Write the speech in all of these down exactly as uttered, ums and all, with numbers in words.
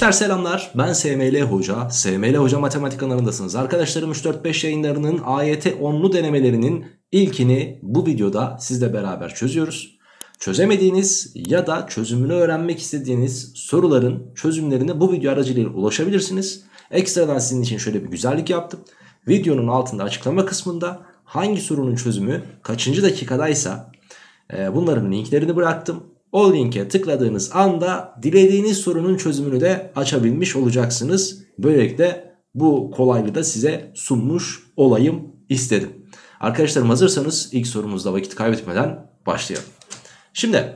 Gençler selamlar, ben S M L Hoca, S M L Hoca Matematik kanalındasınız. Arkadaşlarım üç dört beş yayınlarının A Y T onlu denemelerinin ilkini bu videoda sizle beraber çözüyoruz. Çözemediğiniz ya da çözümünü öğrenmek istediğiniz soruların çözümlerine bu video aracılığıyla ulaşabilirsiniz. Ekstradan sizin için şöyle bir güzellik yaptım. Videonun altında açıklama kısmında hangi sorunun çözümü kaçıncı dakikadaysa e, bunların linklerini bıraktım. O linke tıkladığınız anda dilediğiniz sorunun çözümünü de açabilmiş olacaksınız. Böylelikle bu kolaylığı da size sunmuş olayım istedim. Arkadaşlarım hazırsanız ilk sorumuzda vakit kaybetmeden başlayalım. Şimdi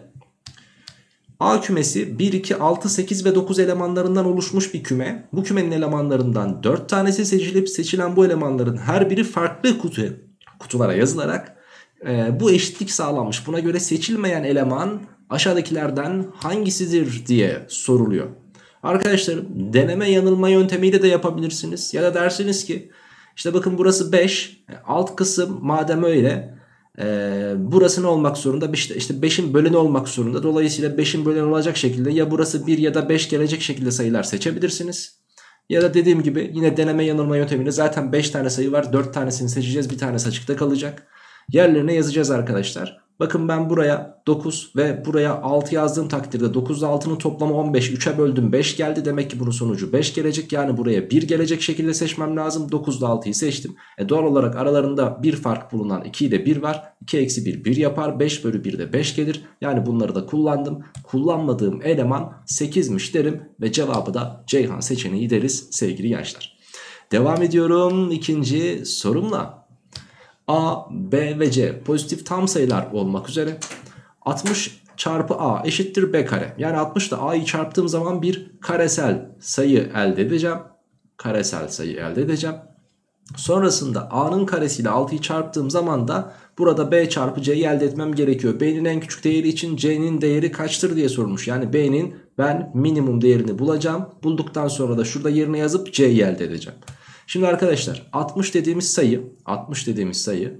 A kümesi bir, iki, altı, sekiz ve dokuz elemanlarından oluşmuş bir küme. Bu kümenin elemanlarından dört tanesi seçilip seçilen bu elemanların her biri farklı kutu, kutulara yazılarak e, bu eşitlik sağlanmış. Buna göre seçilmeyen eleman aşağıdakilerden hangisidir diye soruluyor. Arkadaşlarım deneme yanılma yöntemiyle de yapabilirsiniz. Ya da dersiniz ki işte bakın burası beş, alt kısım madem öyle e, burası ne olmak zorunda? İşte, işte beşin böleni olmak zorunda. Dolayısıyla beşin böleni olacak şekilde ya burası bir ya da beş gelecek şekilde sayılar seçebilirsiniz. Ya da dediğim gibi yine deneme yanılma yöntemiyle zaten beş tane sayı var, dört tanesini seçeceğiz, bir tanesi açıkta kalacak. Yerlerine yazacağız arkadaşlar. Bakın ben buraya dokuz ve buraya altı yazdığım takdirde dokuz ile altının toplamı on beş. üçe böldüm beş geldi. Demek ki bunun sonucu beş gelecek. Yani buraya bir gelecek şekilde seçmem lazım. dokuz ile altıyı seçtim. E doğal olarak aralarında bir fark bulunan iki ile bir var. iki eksi bir bir yapar. beş bölü bir de beş gelir. Yani bunları da kullandım. Kullanmadığım eleman sekizmiş derim ve cevabı da Ceyhan seçeneği deriz sevgili gençler. Devam ediyorum ikinci sorumla. A, B ve C pozitif tam sayılar olmak üzere altmış çarpı A eşittir B kare. Yani altmış ile A'yı çarptığım zaman bir karesel sayı elde edeceğim. Karesel sayı elde edeceğim. Sonrasında A'nın karesiyle altıyı çarptığım zaman da burada B çarpı C'yi elde etmem gerekiyor. B'nin en küçük değeri için C'nin değeri kaçtır diye sorulmuş. Yani B'nin ben minimum değerini bulacağım. Bulduktan sonra da şurada yerine yazıp C'yi elde edeceğim. Şimdi arkadaşlar altmış dediğimiz sayı altmış dediğimiz sayı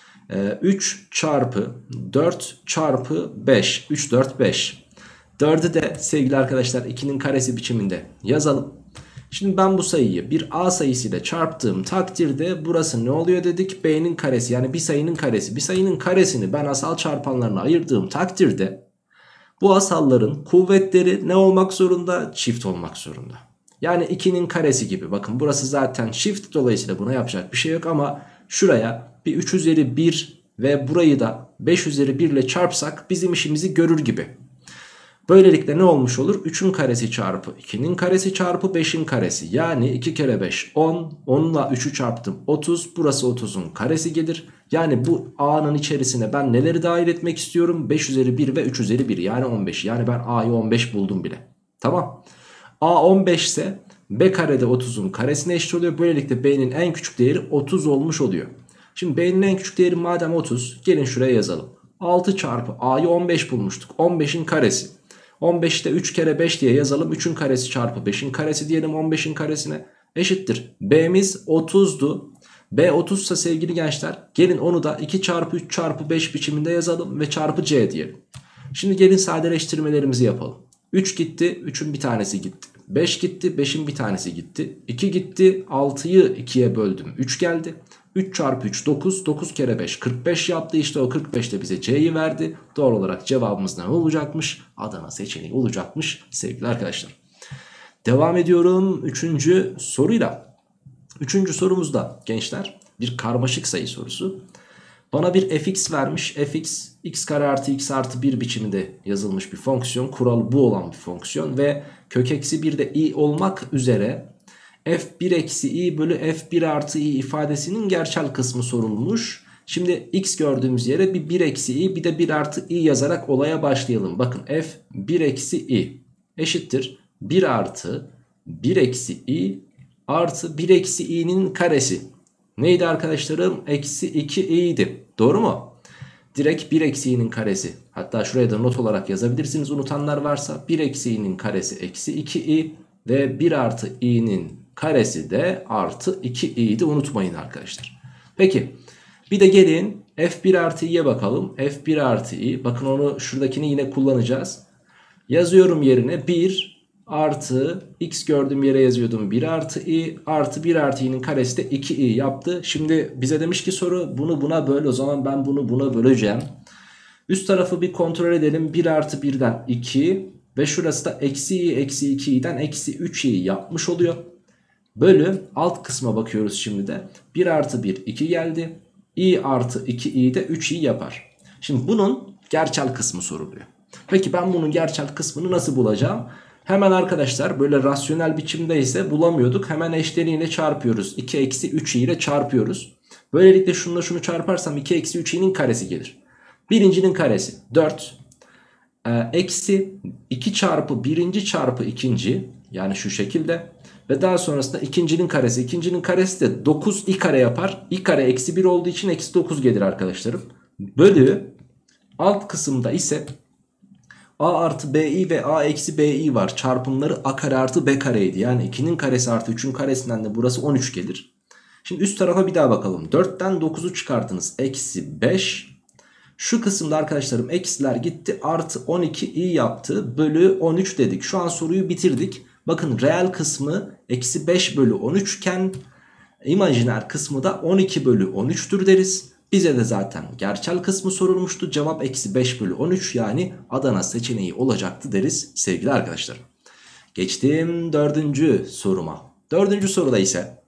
üç çarpı dört çarpı beş. üç, dört, beş. dördü de sevgili arkadaşlar ikinin karesi biçiminde yazalım. Şimdi ben bu sayıyı bir A sayısıyla çarptığım takdirde burası ne oluyor dedik? B'nin karesi, yani bir sayının karesi. Bir sayının karesini ben asal çarpanlarına ayırdığım takdirde bu asalların kuvvetleri ne olmak zorunda? Çift olmak zorunda. Yani ikinin karesi gibi. Bakın burası zaten çift, dolayısıyla buna yapacak bir şey yok ama şuraya bir üç üzeri bir ve burayı da beş üzeri bir ile çarpsak bizim işimizi görür gibi. Böylelikle ne olmuş olur? üçün karesi çarpı ikinin karesi çarpı beşin karesi. Yani iki kere beş on. on ile üçü çarptım otuz. Burası otuzun karesi gelir. Yani bu A'nın içerisine ben neleri dahil etmek istiyorum? beş üzeri bir ve üç üzeri bir, yani on beş. Yani ben A'yı on beş buldum bile. Tamam. A on beş ise B karede otuzun karesine eşit oluyor. Böylelikle B'nin en küçük değeri otuz olmuş oluyor. Şimdi B'nin en küçük değeri madem otuz, gelin şuraya yazalım. altı çarpı A'yı on beş bulmuştuk. on beşin karesi. on beşte üç kere beş diye yazalım. üçün karesi çarpı beşin karesi diyelim on beşin karesine. Eşittir. B'miz otuzdu. B otuz ise sevgili gençler, gelin onu da iki çarpı üç çarpı beş biçiminde yazalım ve çarpı C diyelim. Şimdi gelin sadeleştirmelerimizi yapalım. üç gitti, üçün bir tanesi gitti. beş gitti, beşin bir tanesi gitti. iki gitti, altıyı ikiye böldüm, üç geldi. üç çarpı üç dokuz, dokuz kere beş kırk beş yaptı. İşte o kırk beş de bize C'yi verdi. Doğal olarak cevabımız ne olacakmış? Adana seçeneği olacakmış sevgili arkadaşlar. Devam ediyorum üçüncü soruyla. Üçüncü sorumuzda gençler bir karmaşık sayı sorusu. Bana bir fx vermiş. Fx x kare artı x artı bir biçiminde yazılmış bir fonksiyon. Kuralı bu olan bir fonksiyon ve kök eksi bir de i olmak üzere f bir eksi i bölü f bir artı i ifadesinin gerçel kısmı sorulmuş. Şimdi x gördüğümüz yere bir bir eksi i bir de bir artı i yazarak olaya başlayalım. Bakın f bir eksi i eşittir bir artı bir eksi i artı bir eksi i'nin karesi. Neydi arkadaşlarım? Eksi iki i'ydi. Doğru mu? Direkt bir eksi i'nin karesi. Hatta şuraya da not olarak yazabilirsiniz unutanlar varsa. bir eksi i'nin karesi eksi iki i ve bir artı i'nin karesi de artı iki i'ydi, unutmayın arkadaşlar. Peki bir de gelin f bir artı i'ye bakalım. f bir artı i, bakın onu şuradakini yine kullanacağız. Yazıyorum yerine bir artı x gördüğüm yere yazıyordum bir artı i artı bir artı i'nin karesi de iki i yaptı. Şimdi bize demiş ki soru bunu buna böl, o zaman ben bunu buna böleceğim. Üst tarafı bir kontrol edelim. bir artı birden iki ve şurası da eksi i eksi iki i'den eksi üç i yapmış oluyor. Bölü alt kısma bakıyoruz şimdi de. bir artı bir iki geldi. I artı iki i de üç i yapar. Şimdi bunun gerçel kısmı soruluyor. Peki ben bunun gerçel kısmını nasıl bulacağım? Hemen arkadaşlar böyle rasyonel biçimde ise bulamıyorduk. Hemen eşleniyle çarpıyoruz. iki eksi üç i ile çarpıyoruz. Böylelikle şununla şunu çarparsam iki eksi üç i'nin karesi gelir. Birincinin karesi dört. Ee, eksi iki çarpı birinci çarpı ikinci, yani şu şekilde. Ve daha sonrasında ikincinin karesi. İkincinin karesi de dokuz i kare yapar. I kare eksi bir olduğu için eksi dokuz gelir arkadaşlarım. Bölü alt kısımda ise a artı bi ve a eksi bi var. Çarpımları a kare artı b kareydi. Yani ikinin karesi artı üçün karesinden de burası on üç gelir. Şimdi üst tarafa bir daha bakalım. dörtten dokuzu çıkartınız. Eksi beş. Şu kısımda arkadaşlarım eksiler gitti. Artı on iki i yaptı. Bölü on üç dedik. Şu an soruyu bitirdik. Bakın reel kısmı eksi beş bölü on üç iken imajiner kısmı da on iki bölü on üç'tür deriz. Bize de zaten gerçel kısmı sorulmuştu. Cevap eksi beş bölü on üç, yani Adana seçeneği olacaktı deriz sevgili arkadaşlar. Geçtim dördüncü soruma. Dördüncü soruda ise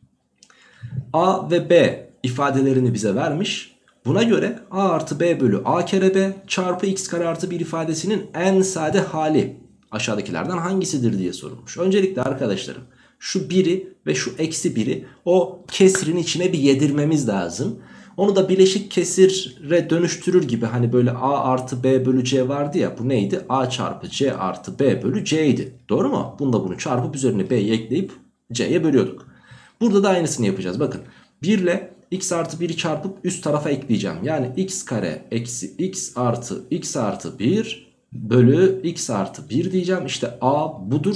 a ve b ifadelerini bize vermiş. Buna göre a artı b bölü a kere b çarpı x kare artı bir ifadesinin en sade hali aşağıdakilerden hangisidir diye sorulmuş. Öncelikle arkadaşlarım şu biri ve şu eksi biri o kesrin içine bir yedirmemiz lazım. Onu da bileşik kesire dönüştürür gibi, hani böyle a artı b bölü c vardı ya, bu neydi? A çarpı c artı b bölü c idi. Doğru mu? Bunda bunu çarpıp üzerine b'yi ekleyip c'ye bölüyorduk. Burada da aynısını yapacağız. Bakın bir ile x artı bir'i çarpıp üst tarafa ekleyeceğim. Yani x kare eksi x artı x artı bir bölü x artı bir diyeceğim. İşte a budur.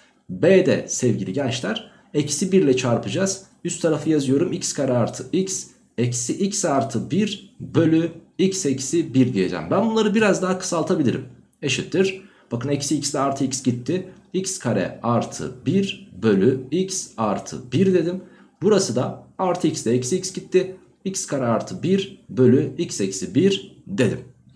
B de sevgili gençler eksi bir ile çarpacağız. Üst tarafı yazıyorum. X kare artı x eksi x artı bir bölü x eksi bir diyeceğim. Ben bunları biraz daha kısaltabilirim. Eşittir. Bakın eksi x ile artı x gitti. X kare artı bir bölü x artı bir dedim. Burası da artı x ile eksi x gitti. X kare artı bir bölü x eksi bir dedim.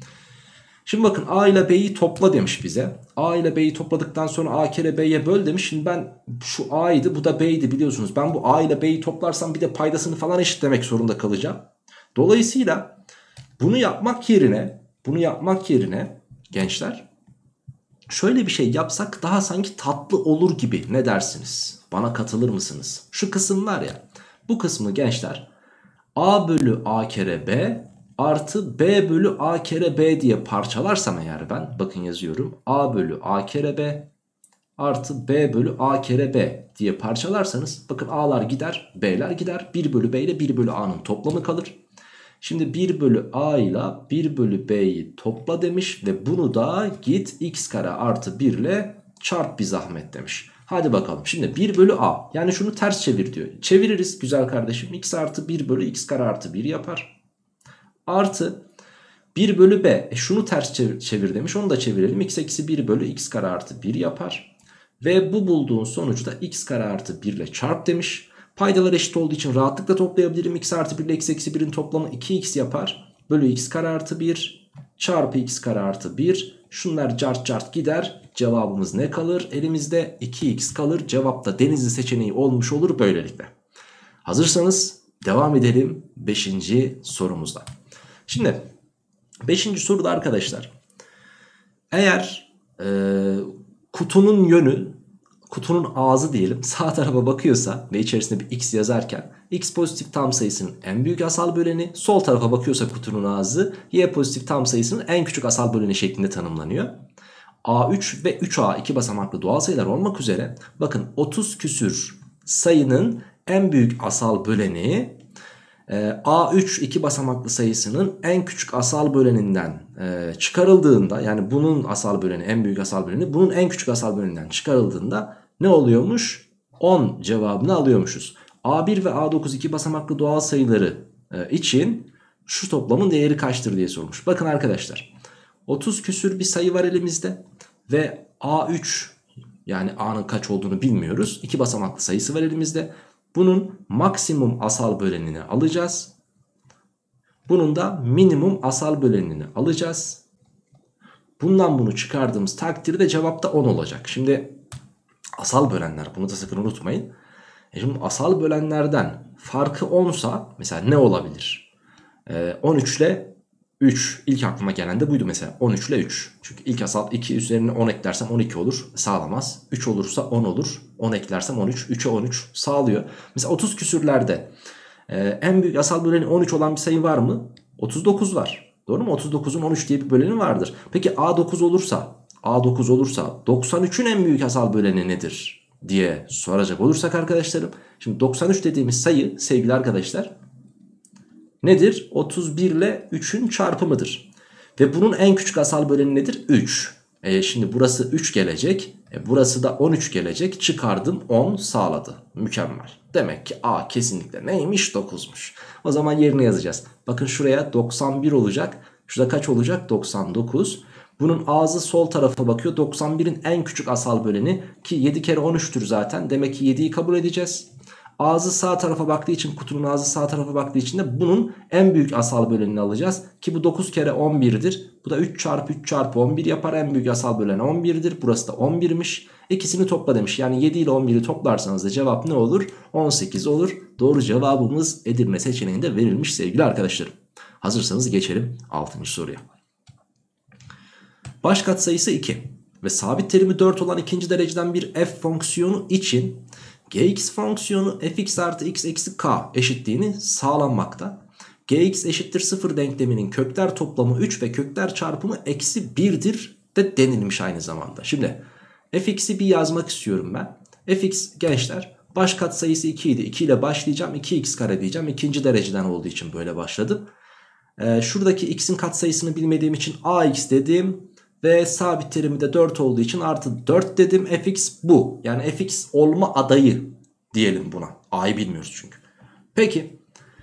Şimdi bakın a ile b'yi topla demiş bize. A ile b'yi topladıktan sonra a kere b'ye böl demiş. Şimdi ben şu a'ydı, bu da b'ydi biliyorsunuz. Ben bu a ile b'yi toplarsam bir de paydasını falan eşitlemek zorunda kalacağım. Dolayısıyla bunu yapmak yerine bunu yapmak yerine gençler şöyle bir şey yapsak daha sanki tatlı olur gibi, ne dersiniz? Bana katılır mısınız? Şu kısım var ya, bu kısmı gençler a bölü a kere b artı b bölü a kere b diye parçalarsam eğer ben, bakın yazıyorum, a bölü a kere b artı b bölü a kere b diye parçalarsanız bakın a'lar gider, b'ler gider, bir bölü b ile bir bölü a'nın toplamı kalır. Şimdi bir bölü a ile bir bölü b'yi topla demiş ve bunu da git x kare artı bir ile çarp bir zahmet demiş. Hadi bakalım, şimdi bir bölü a, yani şunu ters çevir diyor. Çeviririz güzel kardeşim, x artı bir bölü x kare artı bir yapar. Artı bir bölü b, e şunu ters çevir, çevir demiş, onu da çevirelim. X eksi bir bölü x kare artı bir yapar. Ve bu bulduğun sonucu da x kare artı bir ile çarp demiş. Paydalar eşit olduğu için rahatlıkla toplayabilirim. X artı bir ile x eksi bir'in toplamı iki x yapar. Bölü x kare artı bir çarpı x kare artı bir. Şunlar cart cart gider. Cevabımız ne kalır? Elimizde iki x kalır. Cevap da Denizli seçeneği olmuş olur böylelikle. Hazırsanız devam edelim beşinci sorumuzda. Şimdi beşinci soruda arkadaşlar, eğer e, kutunun yönü, kutunun ağzı diyelim, sağ tarafa bakıyorsa ve içerisinde bir x yazarken x pozitif tam sayısının en büyük asal böleni, sol tarafa bakıyorsa kutunun ağzı y pozitif tam sayısının en küçük asal böleni şeklinde tanımlanıyor. a üç ve üç a iki basamaklı doğal sayılar olmak üzere bakın otuz küsür sayının en büyük asal böleni e, a üç iki basamaklı sayısının en küçük asal böleninden e, çıkarıldığında, yani bunun asal böleni, en büyük asal böleni bunun en küçük asal böleninden çıkarıldığında ne oluyormuş? on cevabını alıyormuşuz. a bir ve a dokuz iki basamaklı doğal sayıları e, için şu toplamın değeri kaçtır diye sormuş. Bakın arkadaşlar, otuz küsür bir sayı var elimizde ve a üç Yani A'nın kaç olduğunu bilmiyoruz. iki basamaklı sayısı var elimizde. Bunun maksimum asal bölenini alacağız. Bunun da minimum asal bölenini alacağız. Bundan bunu çıkardığımız takdirde cevapta on olacak. Şimdi asal bölenler, bunu da sakın unutmayın. E şimdi asal bölenlerden farkı onsa mesela ne olabilir? Ee, on üç ile üç. İlk aklıma gelen de buydu mesela. on üç ile üç. Çünkü ilk asal iki üzerine on eklersem on iki olur. Sağlamaz. üç olursa on olur. on eklersem on üç. üçe on üç sağlıyor. Mesela otuz küsürlerde e, en büyük asal böleni on üç olan bir sayı var mı? otuz dokuz var. Doğru mu? otuz dokuzun on üç diye bir böleni vardır. Peki A dokuz olursa, A dokuz olursa doksan üçün en büyük asal böleni nedir diye soracak olursak arkadaşlarım. Şimdi doksan üç dediğimiz sayı sevgili arkadaşlar nedir? otuz bir ile üçün çarpımıdır. Ve bunun en küçük asal böleni nedir? üç. E şimdi burası üç gelecek. E burası da on üç gelecek. Çıkardım on sağladı. Mükemmel. Demek ki A kesinlikle neymiş? dokuzmuş. O zaman yerine yazacağız. Bakın şuraya doksan bir olacak. Şurada kaç olacak? doksan dokuz. Bunun ağzı sol tarafa bakıyor. doksan birin en küçük asal böleni ki yedi kere on üçtür zaten. Demek ki yediyi kabul edeceğiz. Ağzı sağ tarafa baktığı için, kutunun ağzı sağ tarafa baktığı için de bunun en büyük asal bölenini alacağız. Ki bu dokuz kere on birdir. Bu da üç çarpı üç çarpı on bir yapar. En büyük asal böleni on birdir. Burası da on birmiş. İkisini topla demiş. Yani yedi ile on biri toplarsanız da cevap ne olur? on sekiz olur. Doğru cevabımız Edirne seçeneğinde verilmiş sevgili arkadaşlarım. Hazırsanız geçelim altıncı soruya. Baş katsayısı iki ve sabit terimi dört olan ikinci dereceden bir f fonksiyonu için gx fonksiyonu fx artı x eksi k eşitliğini sağlanmakta. Gx eşittir sıfır denkleminin kökler toplamı üç ve kökler çarpımı eksi birdir de denilmiş aynı zamanda. Şimdi fx'i bir yazmak istiyorum ben. Fx gençler baş katsayısı iki idi. iki ile başlayacağım. iki x kare diyeceğim. İkinci dereceden olduğu için böyle başladım. Ee, şuradaki x'in katsayısını bilmediğim için ax dedim. Ve sabit terimi de dört olduğu için artı dört dedim. Fx bu. Yani fx olma adayı diyelim buna. A'yı bilmiyoruz çünkü. Peki.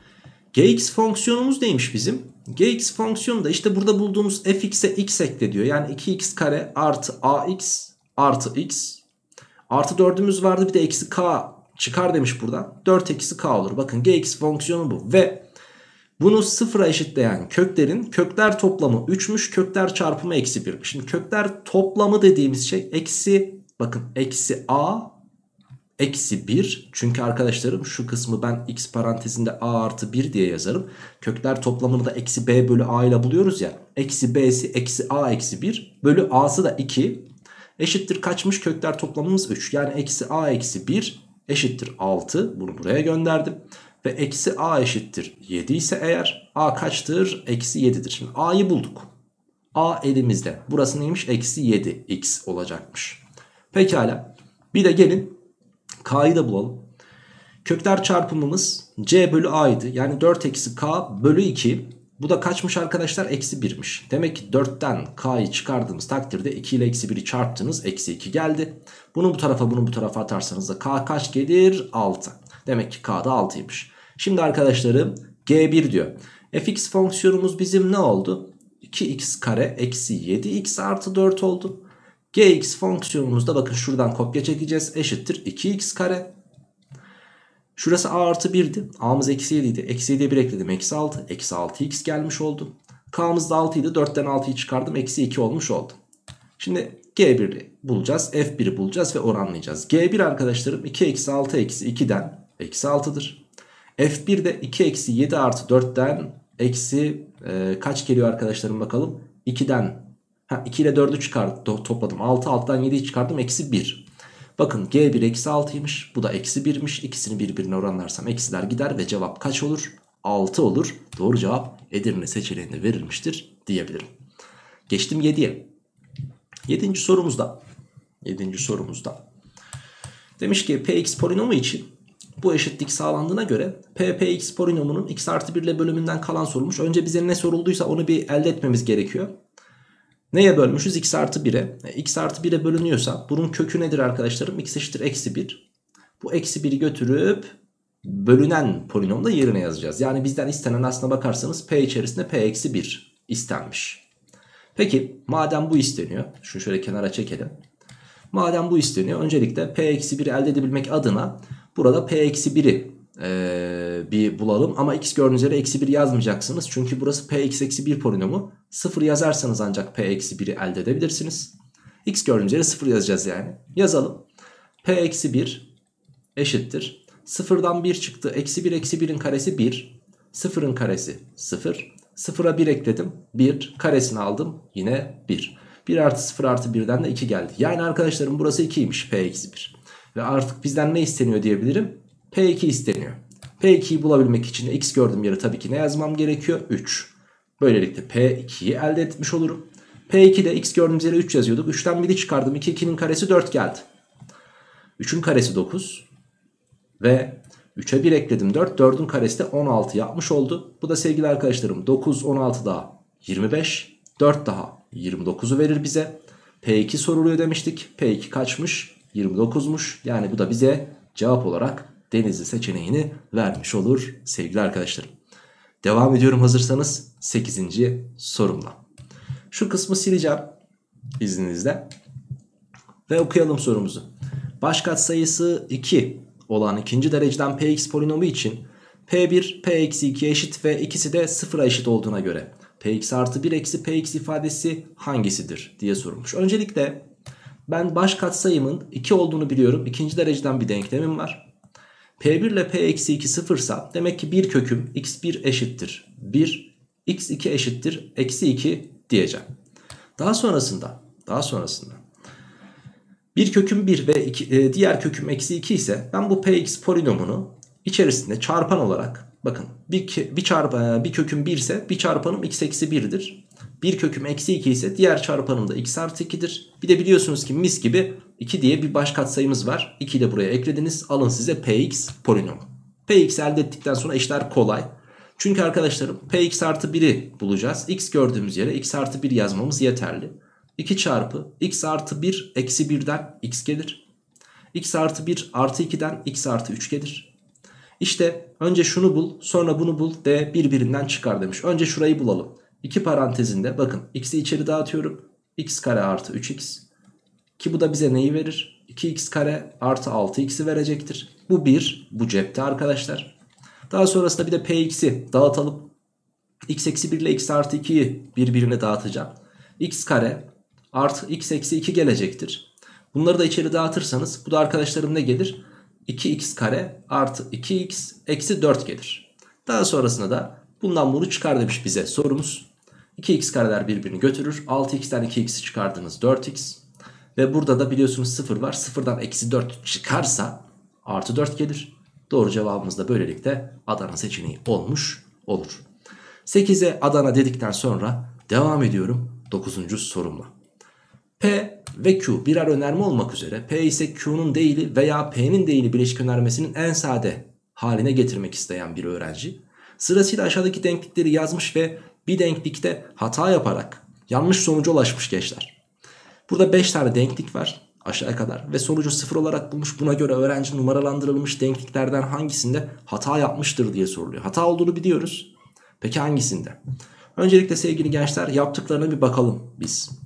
Gx fonksiyonumuz neymiş bizim? Gx fonksiyonu da işte burada bulduğumuz fx'e x ekle diyor. Yani iki x kare artı ax artı x. Artı dördümüz vardı, bir de eksi k çıkar demiş buradan. dört eksi k olur. Bakın Gx fonksiyonu bu. Ve bunu sıfıra eşitleyen köklerin kökler toplamı üçmüş, kökler çarpımı eksi birmiş. Şimdi kökler toplamı dediğimiz şey eksi, bakın eksi a eksi bir. Çünkü arkadaşlarım şu kısmı ben x parantezinde a artı bir diye yazarım. Kökler toplamını da eksi b bölü a ile buluyoruz ya. Eksi b'si eksi a eksi bir bölü a'sı da iki. Eşittir kaçmış? Kökler toplamımız üç. Yani eksi a eksi bir eşittir altı. Bunu buraya gönderdim. Ve eksi a eşittir yedi ise eğer a kaçtır? Eksi yedidir. Şimdi a'yı bulduk. A elimizde. Burası neymiş? Eksi yedi x olacakmış. Pekala. Bir de gelin k'yı da bulalım. Kökler çarpımımız c bölü a'ydı. Yani dört eksi k bölü iki. Bu da kaçmış arkadaşlar? Eksi birmiş. Demek ki dörtten k'yı çıkardığımız takdirde iki ile eksi biri çarptınız. Eksi iki geldi. Bunu bu tarafa bunu bu tarafa atarsanız da k kaç gelir? altı. Demek ki k da altıymış. Şimdi arkadaşlarım G bir diyor. Fx fonksiyonumuz bizim ne oldu? iki x kare eksi yedi x artı dört oldu. Gx fonksiyonumuzda bakın şuradan kopya çekeceğiz. Eşittir iki x kare. Şurası a artı birdi. A'mız eksi yedi idi. Eksi yediye bir ekledim. Eksi altı. Eksi altı x gelmiş oldu. K'mız da altı idi. dörtten altıyı çıkardım. Eksi iki olmuş oldu. Şimdi G bir'i bulacağız. F bir'i bulacağız ve oranlayacağız. G bir arkadaşlarım iki eksi altı eksi ikiden eksi altıdır. F bir de iki eksi yedi artı dörtten eksi e, kaç geliyor arkadaşlarım bakalım. ikiden ha, iki ile dördü çıkardım, topladım. altı altıdan yediyi çıkardım. Eksi bir. Bakın G bir eksi altıymış. Bu da eksi birmiş. İkisini birbirine oranlarsam eksiler gider ve cevap kaç olur? altı olur. Doğru cevap Edirne seçeneğinde verilmiştir diyebilirim. Geçtim yediye. Yedinci sorumuzda. Yedinci sorumuzda. Demiş ki Px polinomu için bu eşitlik sağlandığına göre P Px polinomunun x artı bir ile bölümünden kalan sorulmuş. Önce bize ne sorulduysa onu bir elde etmemiz gerekiyor. Neye bölmüşüz? X artı bire. E, x artı bire bölünüyorsa bunun kökü nedir arkadaşlarım? X eşittir eksi bir. Bu eksi biri götürüp bölünen polinomda yerine yazacağız. Yani bizden istenen aslına bakarsanız P içerisinde P eksi bir istenmiş. Peki madem bu isteniyor. Şunu şöyle kenara çekelim. Madem bu isteniyor, öncelikle P eksi biri elde edebilmek adına burada P eksi biri ee, bir bulalım. Ama x gördüğünüz yere eksi bir yazmayacaksınız. Çünkü burası Px eksi bir polinomu. sıfır yazarsanız ancak P eksi biri elde edebilirsiniz. X gördüğünüz yere sıfır yazacağız yani. Yazalım. P eksi bir eşittir. sıfırdan bir çıktı. Eksi bir eksi birin karesi bir. sıfırın karesi sıfır. sıfıra bir ekledim. bir karesini aldım. Yine bir. bir artı sıfır artı birden de iki geldi. Yani arkadaşlarım burası ikiymiş P eksi bir. Ve artık bizden ne isteniyor diyebilirim? P iki isteniyor. P ikiyi bulabilmek için de x gördüğüm yere tabii ki ne yazmam gerekiyor? üç. Böylelikle P ikiyi elde etmiş olurum. P iki'de x gördüğümüz yere üç yazıyorduk. üçten biri çıkardım. iki, ikinin karesi dört geldi. üçün karesi dokuz. Ve üçe bir ekledim dört. dördün karesi de on altı yapmış oldu. Bu da sevgili arkadaşlarım dokuz, on altı daha yirmi beş. dört daha yirmi dokuzu verir bize. P iki soruluyor demiştik. P iki kaçmış? yirmi dokuzmuş. Yani bu da bize cevap olarak Denizli seçeneğini vermiş olur sevgili arkadaşlarım. Devam ediyorum hazırsanız sekizinci sorumla. Şu kısmı sileceğim izninizle ve okuyalım sorumuzu. Baş katsayısı iki olan ikinci dereceden Px polinomu için P bir P eksi iki eşit ve ikisi de sıfıra eşit olduğuna göre Px artı bir eksi Px ifadesi hangisidir diye sorulmuş. Öncelikle ben baş katsayımın iki olduğunu biliyorum. İkinci dereceden bir denklemim var. P bir ile P eksi iki sıfırsa demek ki bir köküm x bir eşittir bir, x iki eşittir eksi iki diyeceğim. Daha sonrasında daha sonrasında bir köküm bir ve iki, e, diğer köküm eksi iki ise ben bu Px polinomunu içerisinde çarpan olarak bakın bir, bir, çarp, bir köküm bir ise bir çarpanım x eksi bir'dir. Bir köküm eksi iki ise diğer çarpanım da x artı iki'dir. Bir de biliyorsunuz ki mis gibi iki diye bir baş katsayımız var. ikiyi de buraya eklediniz. Alın size Px polinomu. Px elde ettikten sonra işler kolay. Çünkü arkadaşlarım Px artı bir'i bulacağız. X gördüğümüz yere x artı bir yazmamız yeterli. iki çarpı x artı bir eksi bir'den x gelir. X artı bir artı iki'den x artı üç gelir. İşte önce şunu bul, sonra bunu bul de birbirinden çıkar demiş. Önce şurayı bulalım. iki parantezinde bakın x'i içeri dağıtıyorum. X kare artı üç x. Ki bu da bize neyi verir? iki x kare artı altı x'i verecektir. Bu bir. Bu cepte arkadaşlar. Daha sonrasında bir de Px'i dağıtalım. X eksi bir ile x artı iki'yi birbirine dağıtacağım. X kare artı x eksi iki gelecektir. Bunları da içeri dağıtırsanız bu da arkadaşlarım ne gelir? iki x kare artı iki x eksi dört gelir. Daha sonrasında da bundan bunu çıkar demiş bize sorumuz. iki x kareler birbirini götürür. altı x'ten iki x'i çıkardınız dört x. Ve burada da biliyorsunuz sıfır var. sıfırdan eksi dört çıkarsa artı dört gelir. Doğru cevabımız da böylelikle Adana seçeneği olmuş olur. sekize Adana dedikten sonra devam ediyorum dokuzuncu sorumla. P ve Q birer önerme olmak üzere P ise Q'nun değili veya P'nin değili bileşik önermesinin en sade haline getirmek isteyen bir öğrenci sırasıyla aşağıdaki denklikleri yazmış ve bir denklikte hata yaparak yanlış sonuca ulaşmış gençler. Burada beş tane denklik var aşağıya kadar ve sonucu sıfır olarak bulmuş. Buna göre öğrenci numaralandırılmış denkliklerden hangisinde hata yapmıştır diye soruluyor. Hata olduğunu biliyoruz. Peki hangisinde? Öncelikle sevgili gençler yaptıklarına bir bakalım biz.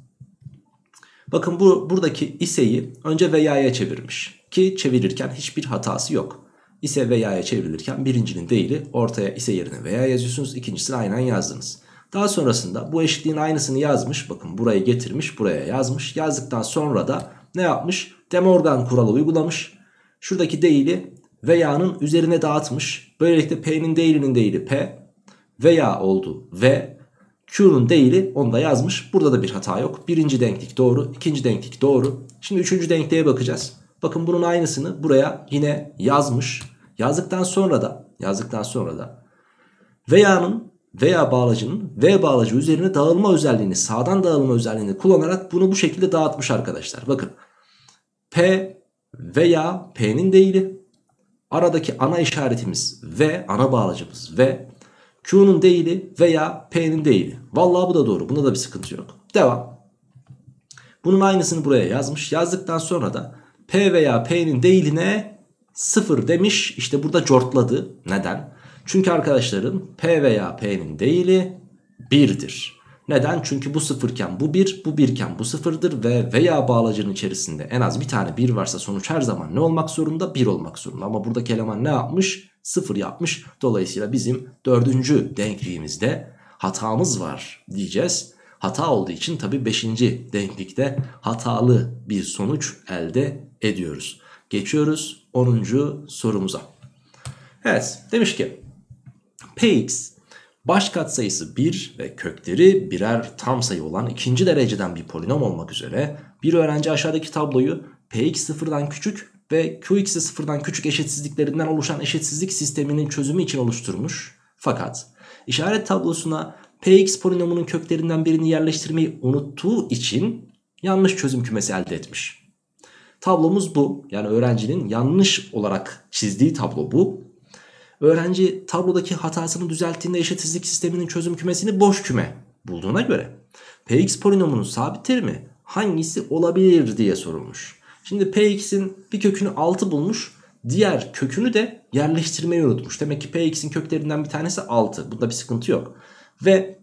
Bakın bu buradaki ise'yi önce veya'ya çevirmiş ki çevirirken hiçbir hatası yok. İse veya'ya çevrilirken birincinin değili ortaya ise yerine veya yazıyorsunuz, ikincisini aynen yazdınız. Daha sonrasında bu eşitliğin aynısını yazmış, bakın burayı getirmiş buraya yazmış. Yazdıktan sonra da ne yapmış? De Morgan kuralı uygulamış. Şuradaki değili veya'nın üzerine dağıtmış. Böylelikle P'nin değilinin değili P veya oldu ve Q'nun değili onu da yazmış. Burada da bir hata yok. Birinci denklik doğru. İkinci denklik doğru. Şimdi üçüncü denkliğe bakacağız. Bakın bunun aynısını buraya yine yazmış. Yazdıktan sonra da yazdıktan sonra da veya'nın veya bağlacının V bağlacı üzerine dağılma özelliğini, sağdan dağılma özelliğini kullanarak bunu bu şekilde dağıtmış arkadaşlar. Bakın P veya P'nin değili, aradaki ana işaretimiz V, ana bağlacımız V, Q'nun değili veya P'nin değili. Vallahi bu da doğru. Bunda da bir sıkıntı yok. Devam. Bunun aynısını buraya yazmış. Yazdıktan sonra da P veya P'nin değiline sıfır demiş. İşte burada cortladı. Neden? Çünkü arkadaşlarım P veya P'nin değili bir'dir. Neden? Çünkü bu sıfırken bu bir, bu birken bu sıfırdır ve veya bağlacının içerisinde en az bir tane bir varsa sonuç her zaman ne olmak zorunda? bir olmak zorunda. Ama buradaki eleman ne yapmış? sıfır yapmış. Dolayısıyla bizim dördüncü denkliğimizde hatamız var diyeceğiz. Hata olduğu için tabii beşinci denklikte hatalı bir sonuç elde ediyoruz. Geçiyoruz onuncu sorumuza. Evet, demiş ki Px baş katsayısı bir ve kökleri birer tam sayı olan ikinci dereceden bir polinom olmak üzere bir öğrenci aşağıdaki tabloyu Px sıfırdan küçük ve Qx'i sıfırdan küçük eşitsizliklerinden oluşan eşitsizlik sisteminin çözümü için oluşturmuş. Fakat işaret tablosuna Px polinomunun köklerinden birini yerleştirmeyi unuttuğu için yanlış çözüm kümesi elde etmiş. Tablomuz bu. Yani öğrencinin yanlış olarak çizdiği tablo bu. Öğrenci tablodaki hatasını düzelttiğinde eşitsizlik sisteminin çözüm kümesini boş küme bulduğuna göre Px polinomunun sabit terimi hangisi olabilir diye sorulmuş. Şimdi Px'in bir kökünü altı bulmuş, diğer kökünü de yerleştirmeyi unutmuş. Demek ki Px'in köklerinden bir tanesi altı. Bunda bir sıkıntı yok. Ve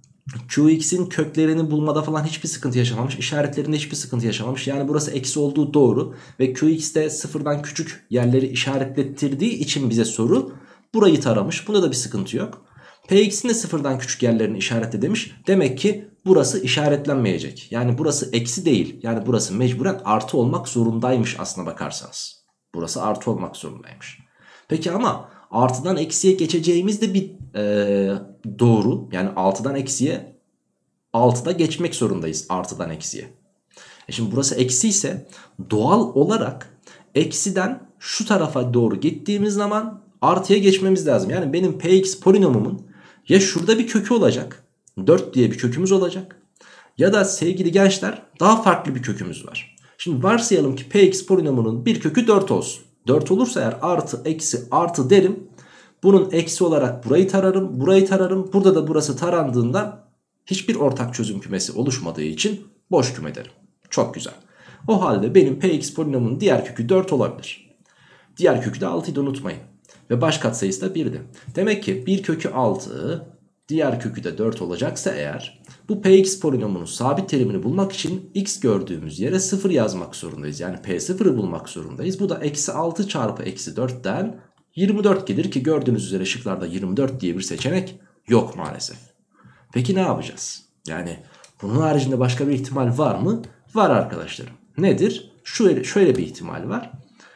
Qx'in köklerini bulmada falan hiçbir sıkıntı yaşamamış. İşaretlerinde hiçbir sıkıntı yaşamamış. Yani burası eksi olduğu doğru. Ve Qx'de sıfırdan küçük yerleri işaretlettirdiği için bize soru burayı taramış. Bunda da bir sıkıntı yok. Px'in de sıfırdan küçük yerlerini işaretle demiş. Demek ki burası işaretlenmeyecek. Yani burası eksi değil. Yani burası mecburen artı olmak zorundaymış aslına bakarsanız. Burası artı olmak zorundaymış. Peki ama artıdan eksiye geçeceğimiz de bir e, doğru. Yani altıdan eksiye altıda geçmek zorundayız artıdan eksiye. E şimdi burası eksi ise doğal olarak eksiden şu tarafa doğru gittiğimiz zaman artıya geçmemiz lazım. Yani benim Px polinomumun ya şurada bir kökü olacak. dört diye bir kökümüz olacak. Ya da sevgili gençler daha farklı bir kökümüz var. Şimdi varsayalım ki Px polinomunun bir kökü dört olsun. dört olursa eğer artı eksi artı derim. Bunun eksi olarak burayı tararım, burayı tararım. Burada da burası tarandığından hiçbir ortak çözüm kümesi oluşmadığı için boş küme derim. Çok güzel. O halde benim Px polinomunun diğer kökü dört olabilir. Diğer kökü de altıydı, unutmayın. Ve baş katsayısı da birdi. Demek ki bir kökü altı, diğer kökü de dört olacaksa eğer bu Px polinomunun sabit terimini bulmak için x gördüğümüz yere sıfır yazmak zorundayız. Yani P sıfırı bulmak zorundayız. Bu da eksi altı çarpı eksi dörtten yirmi dört gelir ki gördüğünüz üzere şıklarda yirmi dört diye bir seçenek yok maalesef. Peki ne yapacağız? Yani bunun haricinde başka bir ihtimal var mı? Var arkadaşlarım. Nedir? Şöyle, şöyle bir ihtimal var.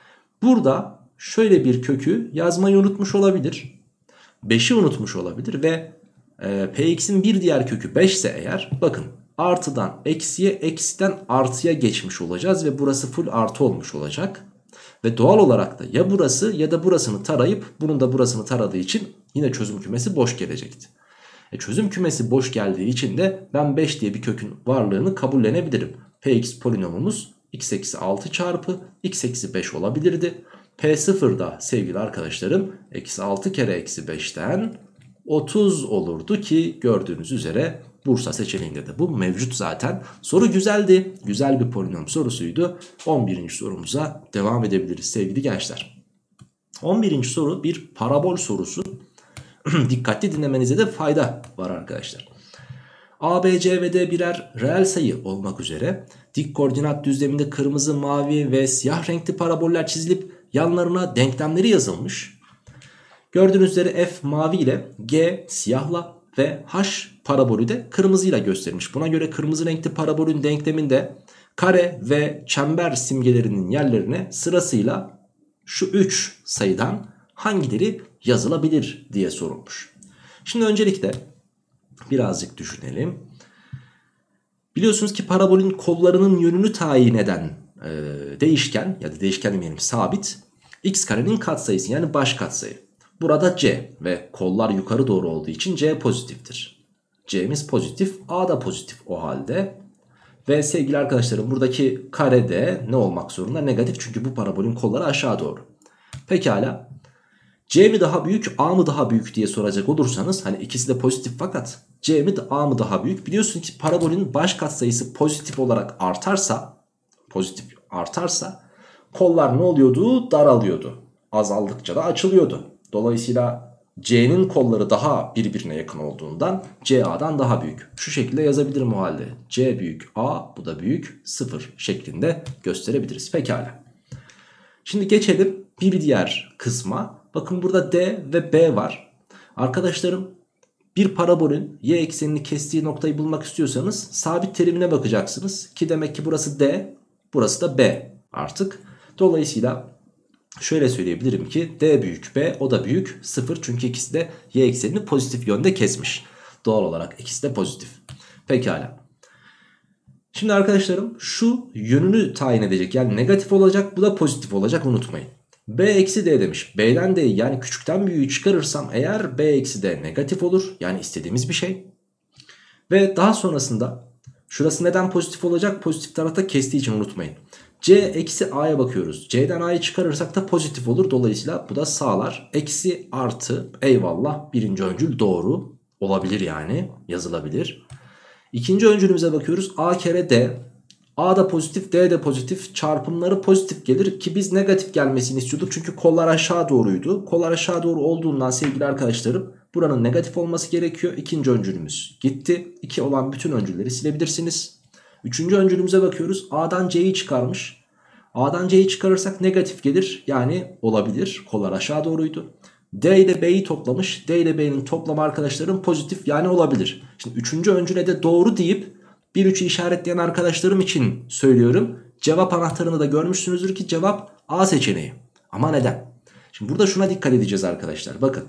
Burada şöyle bir kökü yazmayı unutmuş olabilir. beşi unutmuş olabilir ve e, Px'in bir diğer kökü beş ise eğer bakın artıdan eksiye, eksiden artıya geçmiş olacağız ve burası full artı olmuş olacak. Ve doğal olarak da ya burası ya da burasını tarayıp bunun da burasını taradığı için yine çözüm kümesi boş gelecekti. E çözüm kümesi boş geldiği için de ben beş diye bir kökün varlığını kabullenebilirim. Px polinomumuz x eksi altı çarpı x eksi beş olabilirdi. P sıfır da sevgili arkadaşlarım eksi altı kere eksi beşten otuz olurdu ki gördüğünüz üzere Bursa seçeneğinde de bu mevcut zaten. Soru güzeldi. Güzel bir polinom sorusuydu. on birinci sorumuza devam edebiliriz sevgili gençler. on birinci soru bir parabol sorusu. Dikkatli dinlemenize de fayda var arkadaşlar. A, B, C ve D birer reel sayı olmak üzere dik koordinat düzleminde kırmızı, mavi ve siyah renkli paraboller çizilip yanlarına denklemleri yazılmış. Gördüğünüz üzere F mavi ile, G siyahla ve H parabolü de kırmızıyla gösterilmiş. Buna göre kırmızı renkli parabolün denkleminde kare ve çember simgelerinin yerlerine sırasıyla şu üç sayıdan hangileri yazılabilir diye sorulmuş. Şimdi öncelikle birazcık düşünelim. Biliyorsunuz ki parabolün kollarının yönünü tayin eden e, değişken ya da değişken demeyelim sabit x karenin katsayısı yani baş katsayı. Burada c ve kollar yukarı doğru olduğu için c pozitiftir. C'miz pozitif, a da pozitif o halde. Ve sevgili arkadaşlarım buradaki kare de ne olmak zorunda? Negatif, çünkü bu parabolün kolları aşağı doğru. Pekala. C mi daha büyük, A mı daha büyük diye soracak olursanız, hani ikisi de pozitif fakat C mi A mı daha büyük? Biliyorsun ki parabolün baş katsayısı pozitif olarak artarsa, pozitif artarsa kollar ne oluyordu? Daralıyordu. Azaldıkça da açılıyordu. Dolayısıyla C'nin kolları daha birbirine yakın olduğundan C A'dan daha büyük. Şu şekilde yazabilirim o halde. C büyük A, bu da büyük sıfır şeklinde gösterebiliriz. Pekala. Şimdi geçelim bir diğer kısma. Bakın burada D ve B var. Arkadaşlarım, bir parabolün y eksenini kestiği noktayı bulmak istiyorsanız sabit terimine bakacaksınız. Ki demek ki burası D, burası da B artık. Dolayısıyla şöyle söyleyebilirim ki D büyük B, o da büyük sıfır. Çünkü ikisi de y eksenini pozitif yönde kesmiş. Doğal olarak ikisi de pozitif. Pekala. Şimdi arkadaşlarım, şu yönünü tayin edecek, yani negatif olacak, bu da pozitif olacak, unutmayın. B eksi D demiş. B'den D'yi, yani küçükten büyüğü çıkarırsam eğer B eksi D negatif olur. Yani istediğimiz bir şey. Ve daha sonrasında şurası neden pozitif olacak? Pozitif tarafta kestiği için unutmayın. C eksi A'ya bakıyoruz. C'den A'yı çıkarırsak da pozitif olur. Dolayısıyla bu da sağlar. Eksi artı, eyvallah, birinci öncül doğru olabilir, yani yazılabilir. İkinci öncülümüze bakıyoruz. A kere D. A da pozitif, D de pozitif, çarpımları pozitif gelir ki biz negatif gelmesini istiyorduk çünkü kollar aşağı doğruydu. Kollar aşağı doğru olduğundan sevgili arkadaşlarım buranın negatif olması gerekiyor. İkinci öncülümüz gitti. iki olan bütün öncülleri silebilirsiniz. Üçüncü öncülümüze bakıyoruz. A'dan C'yi çıkarmış. A'dan C'yi çıkarırsak negatif gelir, yani olabilir. Kollar aşağı doğruydu. D ile B'yi toplamış. D ile B'nin toplamı arkadaşlarım pozitif, yani olabilir. Şimdi üçüncü öncüle de doğru deyip bir üçü işaretleyen arkadaşlarım için söylüyorum. Cevap anahtarını da görmüşsünüzdür ki cevap A seçeneği. Ama neden? Şimdi burada şuna dikkat edeceğiz arkadaşlar. Bakın.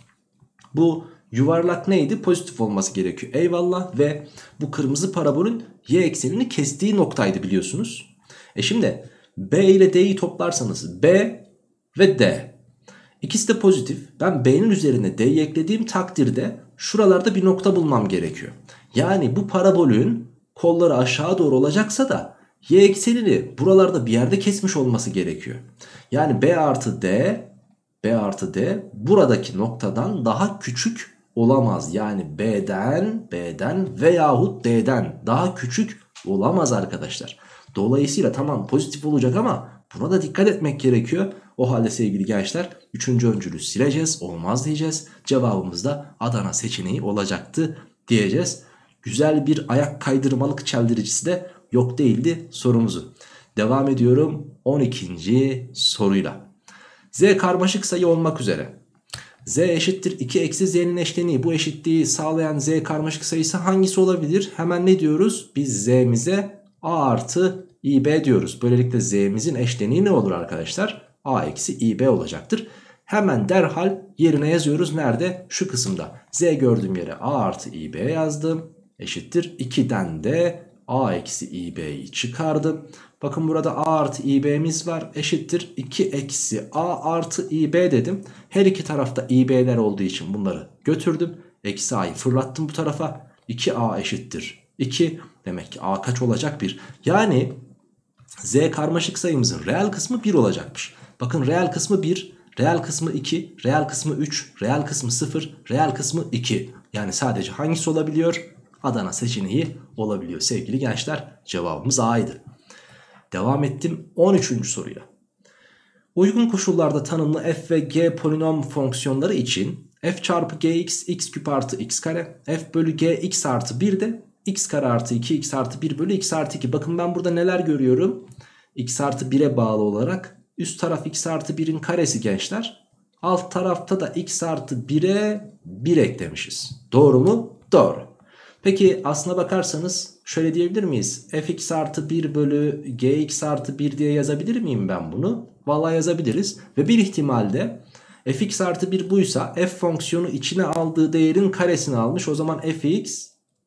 Bu yuvarlak neydi? Pozitif olması gerekiyor. Eyvallah. Ve bu kırmızı parabolün y eksenini kestiği noktaydı, biliyorsunuz. E şimdi B ile D'yi toplarsanız B ve D. İkisi de pozitif. Ben B'nin üzerine D'yi eklediğim takdirde şuralarda bir nokta bulmam gerekiyor. Yani bu parabolün kolları aşağı doğru olacaksa da y eksenini buralarda bir yerde kesmiş olması gerekiyor. Yani B artı D, B artı D buradaki noktadan daha küçük olamaz. Yani B'den, B'den veyahut D'den daha küçük olamaz arkadaşlar. Dolayısıyla tamam pozitif olacak ama buna da dikkat etmek gerekiyor. O halde sevgili gençler, üçüncü öncülü sileceğiz, olmaz diyeceğiz. Cevabımız da Adana seçeneği olacaktı diyeceğiz. Güzel bir ayak kaydırmalık çeldiricisi de yok değildi sorumuzu. Devam ediyorum on ikinci soruyla. Z karmaşık sayı olmak üzere. Z eşittir iki eksi Z'nin eşleniği. Bu eşitliği sağlayan Z karmaşık sayısı hangisi olabilir? Hemen ne diyoruz? Biz Z'mize A artı İB diyoruz. Böylelikle Z'mizin eşleniği ne olur arkadaşlar? A eksi İB olacaktır. Hemen derhal yerine yazıyoruz. Nerede? Şu kısımda. Z gördüğüm yere A artı İB yazdım. Eşittir ikiden de A eksi İB'yi çıkardım. Bakın burada A artı İB'miz var. Eşittir iki eksi A artı İB dedim. Her iki tarafta İB'ler olduğu için bunları götürdüm. Eksi A'yı fırlattım bu tarafa. iki A eşittir iki. Demek ki A kaç olacak? bir. Yani Z karmaşık sayımızın reel kısmı bir olacakmış. Bakın reel kısmı bir, reel kısmı iki, reel kısmı üç, reel kısmı sıfır, reel kısmı iki. Yani sadece hangisi olabiliyor? Adana seçeneği olabiliyor sevgili gençler. Cevabımız A'ydı. Devam ettim on üçüncü soruya. Uygun koşullarda tanımlı f ve g polinom fonksiyonları için f çarpı gx x küp artı x kare, f bölü g x artı bir de x kare artı iki x artı bir bölü x artı iki. Bakın ben burada neler görüyorum? X artı bire bağlı olarak üst taraf x artı birin karesi gençler. Alt tarafta da x artı bire bir eklemişiz. Doğru mu? Doğru. Peki aslına bakarsanız şöyle diyebilir miyiz? Fx artı bir bölü gx artı bir diye yazabilir miyim ben bunu? Vallahi yazabiliriz. Ve bir ihtimalde fx artı bir buysa f fonksiyonu içine aldığı değerin karesini almış. O zaman fx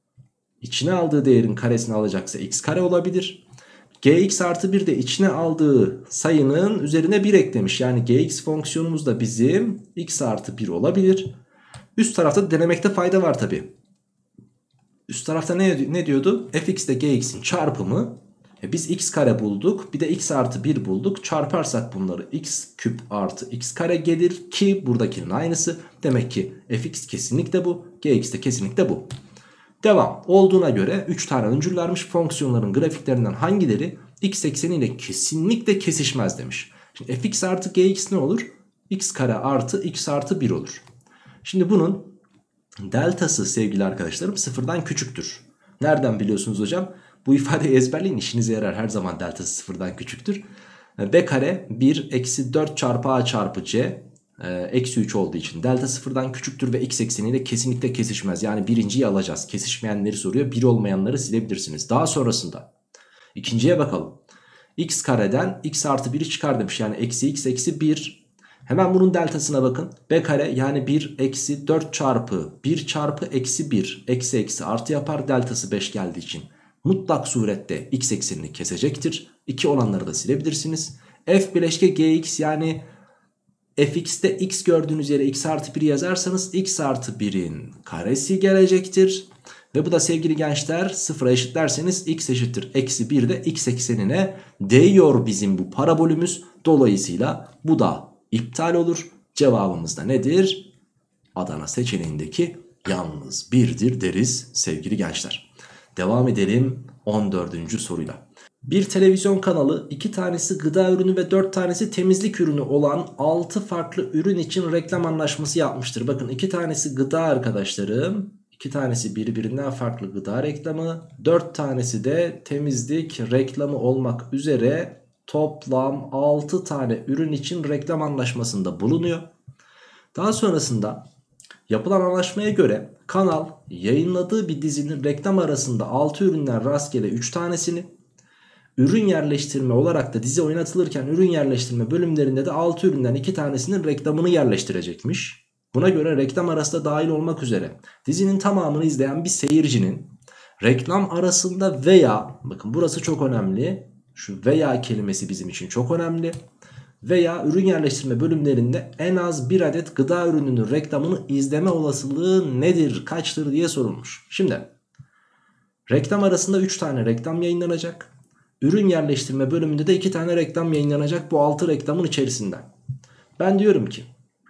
içine aldığı değerin karesini alacaksa x kare olabilir. Gx artı bir de içine aldığı sayının üzerine bir eklemiş. Yani gx fonksiyonumuz da bizim x artı bir olabilir. Üst tarafta denemekte fayda var tabi. Üst tarafta ne, ne diyordu? Fx ile gx'in çarpımı. E biz x kare bulduk. Bir de x artı bir bulduk. Çarparsak bunları x küp artı x kare gelir ki buradakinin aynısı. Demek ki fx kesinlikle bu. Gx de kesinlikle bu. Devam. Olduğuna göre üç tane öncül vermiş. Fonksiyonların grafiklerinden hangileri x ekseniyle kesinlikle kesişmez demiş. Şimdi fx artı gx ne olur? X kare artı x artı bir olur. Şimdi bunun deltası sevgili arkadaşlarım sıfırdan küçüktür. Nereden biliyorsunuz hocam? Bu ifadeyi ezberleyin, işinize yarar, her zaman deltası sıfırdan küçüktür. B kare bir eksi dört çarpı a çarpı c eksi üç olduğu için delta sıfırdan küçüktür ve x ekseniyle kesinlikle kesişmez. Yani birinciyi alacağız. Kesişmeyenleri soruyor. bir olmayanları silebilirsiniz. Daha sonrasında ikinciye bakalım. X kareden x artı biri çıkar demiş. Yani eksi x eksi bir. Hemen bunun deltasına bakın. B kare yani bir eksi dört çarpı bir çarpı eksi bir eksi eksi artı yapar. Deltası beş geldiği için mutlak surette x eksenini kesecektir. iki olanları da silebilirsiniz. F bileşke gx yani fx'te x gördüğünüz yere x artı bir yazarsanız x artı birin karesi gelecektir. Ve bu da sevgili gençler sıfıra eşitlerseniz x eşittir eksi bir de x eksenine değiyor bizim bu parabolümüz. Dolayısıyla bu da iptal olur. Cevabımız da nedir? Adana seçeneğindeki yalnız birdir deriz sevgili gençler. Devam edelim on dördüncü soruyla. Bir televizyon kanalı iki tanesi gıda ürünü ve dört tanesi temizlik ürünü olan altı farklı ürün için reklam anlaşması yapmıştır. Bakın iki tanesi gıda arkadaşlarım. iki tanesi birbirinden farklı gıda reklamı. dört tanesi de temizlik reklamı olmak üzere toplam altı tane ürün için reklam anlaşmasında bulunuyor. Daha sonrasında yapılan anlaşmaya göre kanal yayınladığı bir dizinin reklam arasında altı üründen rastgele üç tanesini, ürün yerleştirme olarak da dizi oynatılırken ürün yerleştirme bölümlerinde de altı üründen iki tanesinin reklamını yerleştirecekmiş. Buna göre reklam arası da dahil olmak üzere dizinin tamamını izleyen bir seyircinin reklam arasında veya, bakın burası çok önemli, şu veya kelimesi bizim için çok önemli, veya ürün yerleştirme bölümlerinde en az bir adet gıda ürününün reklamını izleme olasılığı nedir, kaçtır diye sorulmuş. Şimdi reklam arasında üç tane reklam yayınlanacak. Ürün yerleştirme bölümünde de iki tane reklam yayınlanacak bu altı reklamın içerisinden. Ben diyorum ki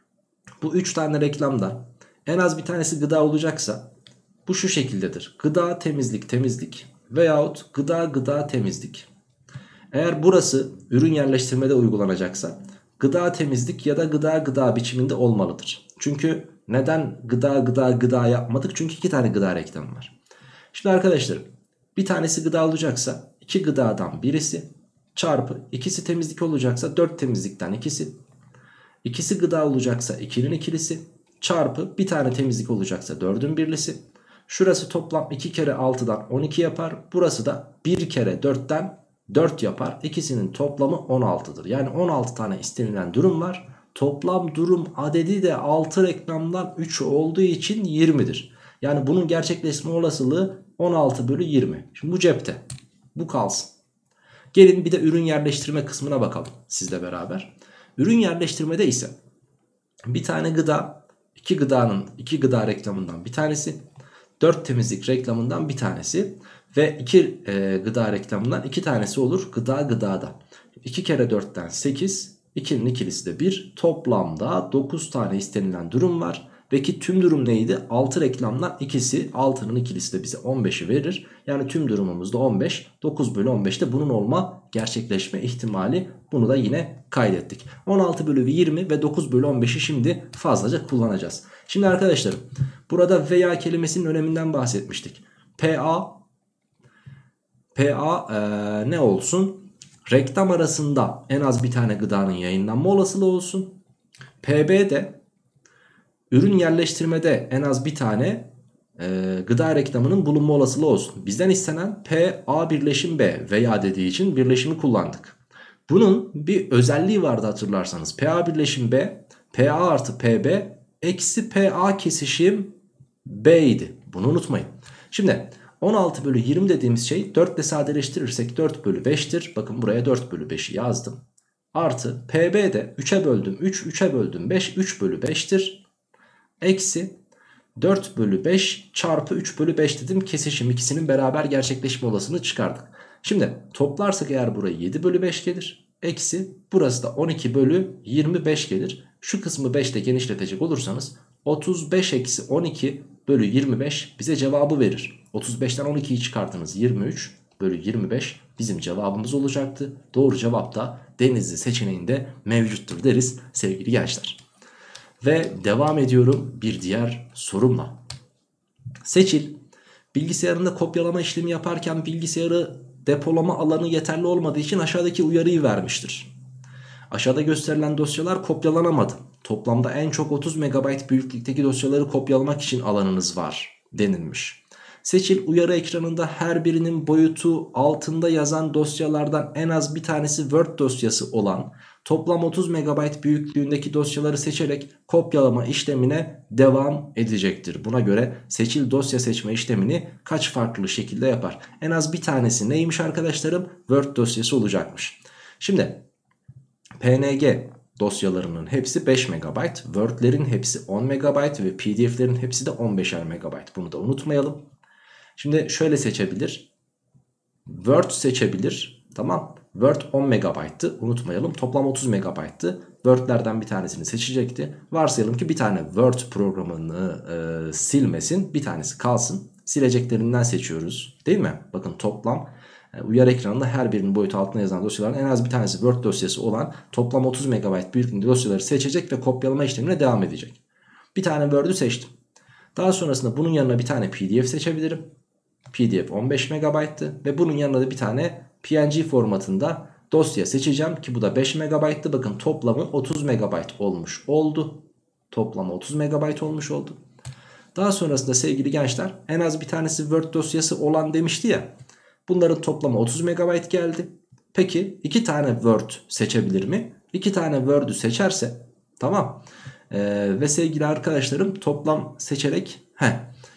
bu üç tane reklamda en az bir tanesi gıda olacaksa bu şu şekildedir. Gıda temizlik temizlik veyahut gıda gıda temizlik. Eğer burası ürün yerleştirmede uygulanacaksa gıda temizlik ya da gıda gıda biçiminde olmalıdır. Çünkü neden gıda gıda gıda yapmadık? Çünkü iki tane gıda reklamı var. Şimdi arkadaşlarım bir tanesi gıda olacaksa iki gıdadan birisi çarpı ikisi temizlik olacaksa dört temizlikten ikisi. İkisi gıda olacaksa ikinin ikilisi çarpı bir tane temizlik olacaksa dördün birlisi. Şurası toplam iki kere altıdan on iki yapar. Burası da bir kere dörtten dört yapar. İkisinin toplamı on altıdır. Yani on altı tane istenilen durum var. Toplam durum adedi de altı reklamdan üç olduğu için yirmidir. Yani bunun gerçekleşme olasılığı on altı bölü yirmi. Şimdi bu cepte. Bu kalsın. Gelin bir de ürün yerleştirme kısmına bakalım sizle beraber. Ürün yerleştirmede ise bir tane gıda, iki gıdanın iki gıda reklamından bir tanesi, dört temizlik reklamından bir tanesi ve iki e, gıda reklamından iki tanesi olur gıda gıdada. iki kere dörtten sekiz, ikinin ikilisi de bir, toplamda dokuz tane istenilen durum var. Peki tüm durum neydi? altı reklamdan ikisi, altının ikilisi de bize on beşi verir. Yani tüm durumumuz da on beş. dokuz bölü on beşte bunun olma gerçekleşme ihtimali. Bunu da yine kaydettik. on altı bölü yirmi ve dokuz bölü on beşi şimdi fazlaca kullanacağız. Şimdi arkadaşlarım burada veya kelimesinin öneminden bahsetmiştik. PA PA ee, ne olsun? Reklam arasında en az bir tane gıdanın yayınlanma olasılığı olsun. P B de ürün yerleştirmede en az bir tane e, gıda reklamının bulunma olasılığı olsun. Bizden istenen P A birleşim B veya dediği için birleşimi kullandık. Bunun bir özelliği vardı hatırlarsanız. P A birleşim B, P A artı P B eksi P A kesişim B idi. Bunu unutmayın. Şimdi on altı bölü yirmi dediğimiz şey dört ile sadeleştirirsek dört bölü beştir. Bakın buraya dört bölü beşi yazdım. Artı P B de üçe böldüm üç, üçe böldüm beş, üç bölü beştir. Eksi dört bölü beş çarpı üç bölü beş dedim. Kesişim ikisinin beraber gerçekleşme olasılığını çıkardık. Şimdi toplarsak eğer burayı yedi bölü beş gelir. Eksi burası da on iki bölü yirmi beş gelir. Şu kısmı beş ile genişletecek olursanız otuz beş eksi on iki bölü yirmi beş bize cevabı verir. otuz beşten on ikiyi çıkartınız, yirmi üç bölü yirmi beş bizim cevabımız olacaktı. Doğru cevap da Denizli seçeneğinde mevcuttur deriz sevgili gençler. Ve devam ediyorum bir diğer sorumla. Seçil, bilgisayarında kopyalama işlemi yaparken bilgisayarı depolama alanı yeterli olmadığı için aşağıdaki uyarıyı vermiştir. Aşağıda gösterilen dosyalar kopyalanamadı. Toplamda en çok otuz megabayt büyüklükteki dosyaları kopyalamak için alanınız var denilmiş. Seçil, uyarı ekranında her birinin boyutu altında yazan dosyalardan en az bir tanesi Word dosyası olan toplam otuz megabayt büyüklüğündeki dosyaları seçerek kopyalama işlemine devam edecektir. Buna göre seçil dosya seçme işlemini kaç farklı şekilde yapar? En az bir tanesi neymiş arkadaşlarım? Word dosyası olacakmış. Şimdi P N G dosyalarının hepsi beş megabayt, Word'lerin hepsi on megabayt ve P D F'lerin hepsi de on beşer megabayt. Bunu da unutmayalım. Şimdi şöyle seçebilir. Word seçebilir. Tamam. Word on megabayttı. Unutmayalım. Toplam otuz megabayttı. Word'lerden bir tanesini seçecekti. Varsayalım ki bir tane Word programını e, silmesin. Bir tanesi kalsın. Sileceklerinden seçiyoruz. Değil mi? Bakın toplam e, uyarı ekranında her birinin boyutu altına yazan dosyaların en az bir tanesi Word dosyası olan toplam otuz megabayt büyüklüğünde dosyaları seçecek ve kopyalama işlemine devam edecek. Bir tane Word'ü seçtim. Daha sonrasında bunun yanına bir tane P D F seçebilirim. P D F on beş megabayttı ve bunun yanına da bir tane P N G formatında dosya seçeceğim ki bu da beş megabayttı. Bakın toplamı otuz megabayt olmuş oldu. Toplamı otuz megabayt olmuş oldu. Daha sonrasında sevgili gençler en az bir tanesi Word dosyası olan demişti ya. Bunların toplamı otuz megabayt geldi. Peki iki tane Word seçebilir mi? iki tane Word'ü seçerse tamam. Ee, ve sevgili arkadaşlarım toplam seçerek heh,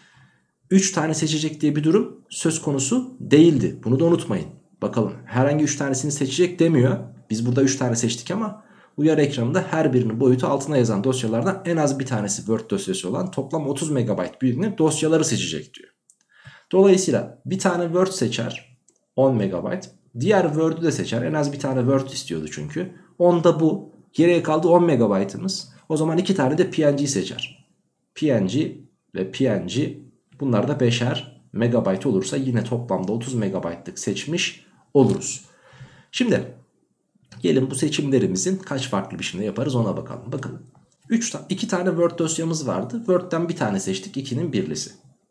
üç tane seçecek diye bir durum söz konusu değildi. Bunu da unutmayın. Bakalım herhangi üç tanesini seçecek demiyor. Biz burada üç tane seçtik ama uyarı ekranında her birinin boyutu altına yazan dosyalardan en az bir tanesi Word dosyası olan toplam otuz megabayt büyüklüğünde dosyaları seçecek diyor. Dolayısıyla bir tane Word seçer on megabayt. Diğer Word'ü de seçer. En az bir tane Word istiyordu çünkü. Onda bu. Geriye kaldı on megabaytımız. O zaman iki tane de P N G seçer. P N G ve P N G bunlar da beşer megabayt olursa yine toplamda otuz megabaytlık seçmiş oluruz. Şimdi gelin bu seçimlerimizin kaç farklı biçimde yaparız ona bakalım. Bakın iki tane Word dosyamız vardı. Word'den bir tane seçtik, ikinin birlisi.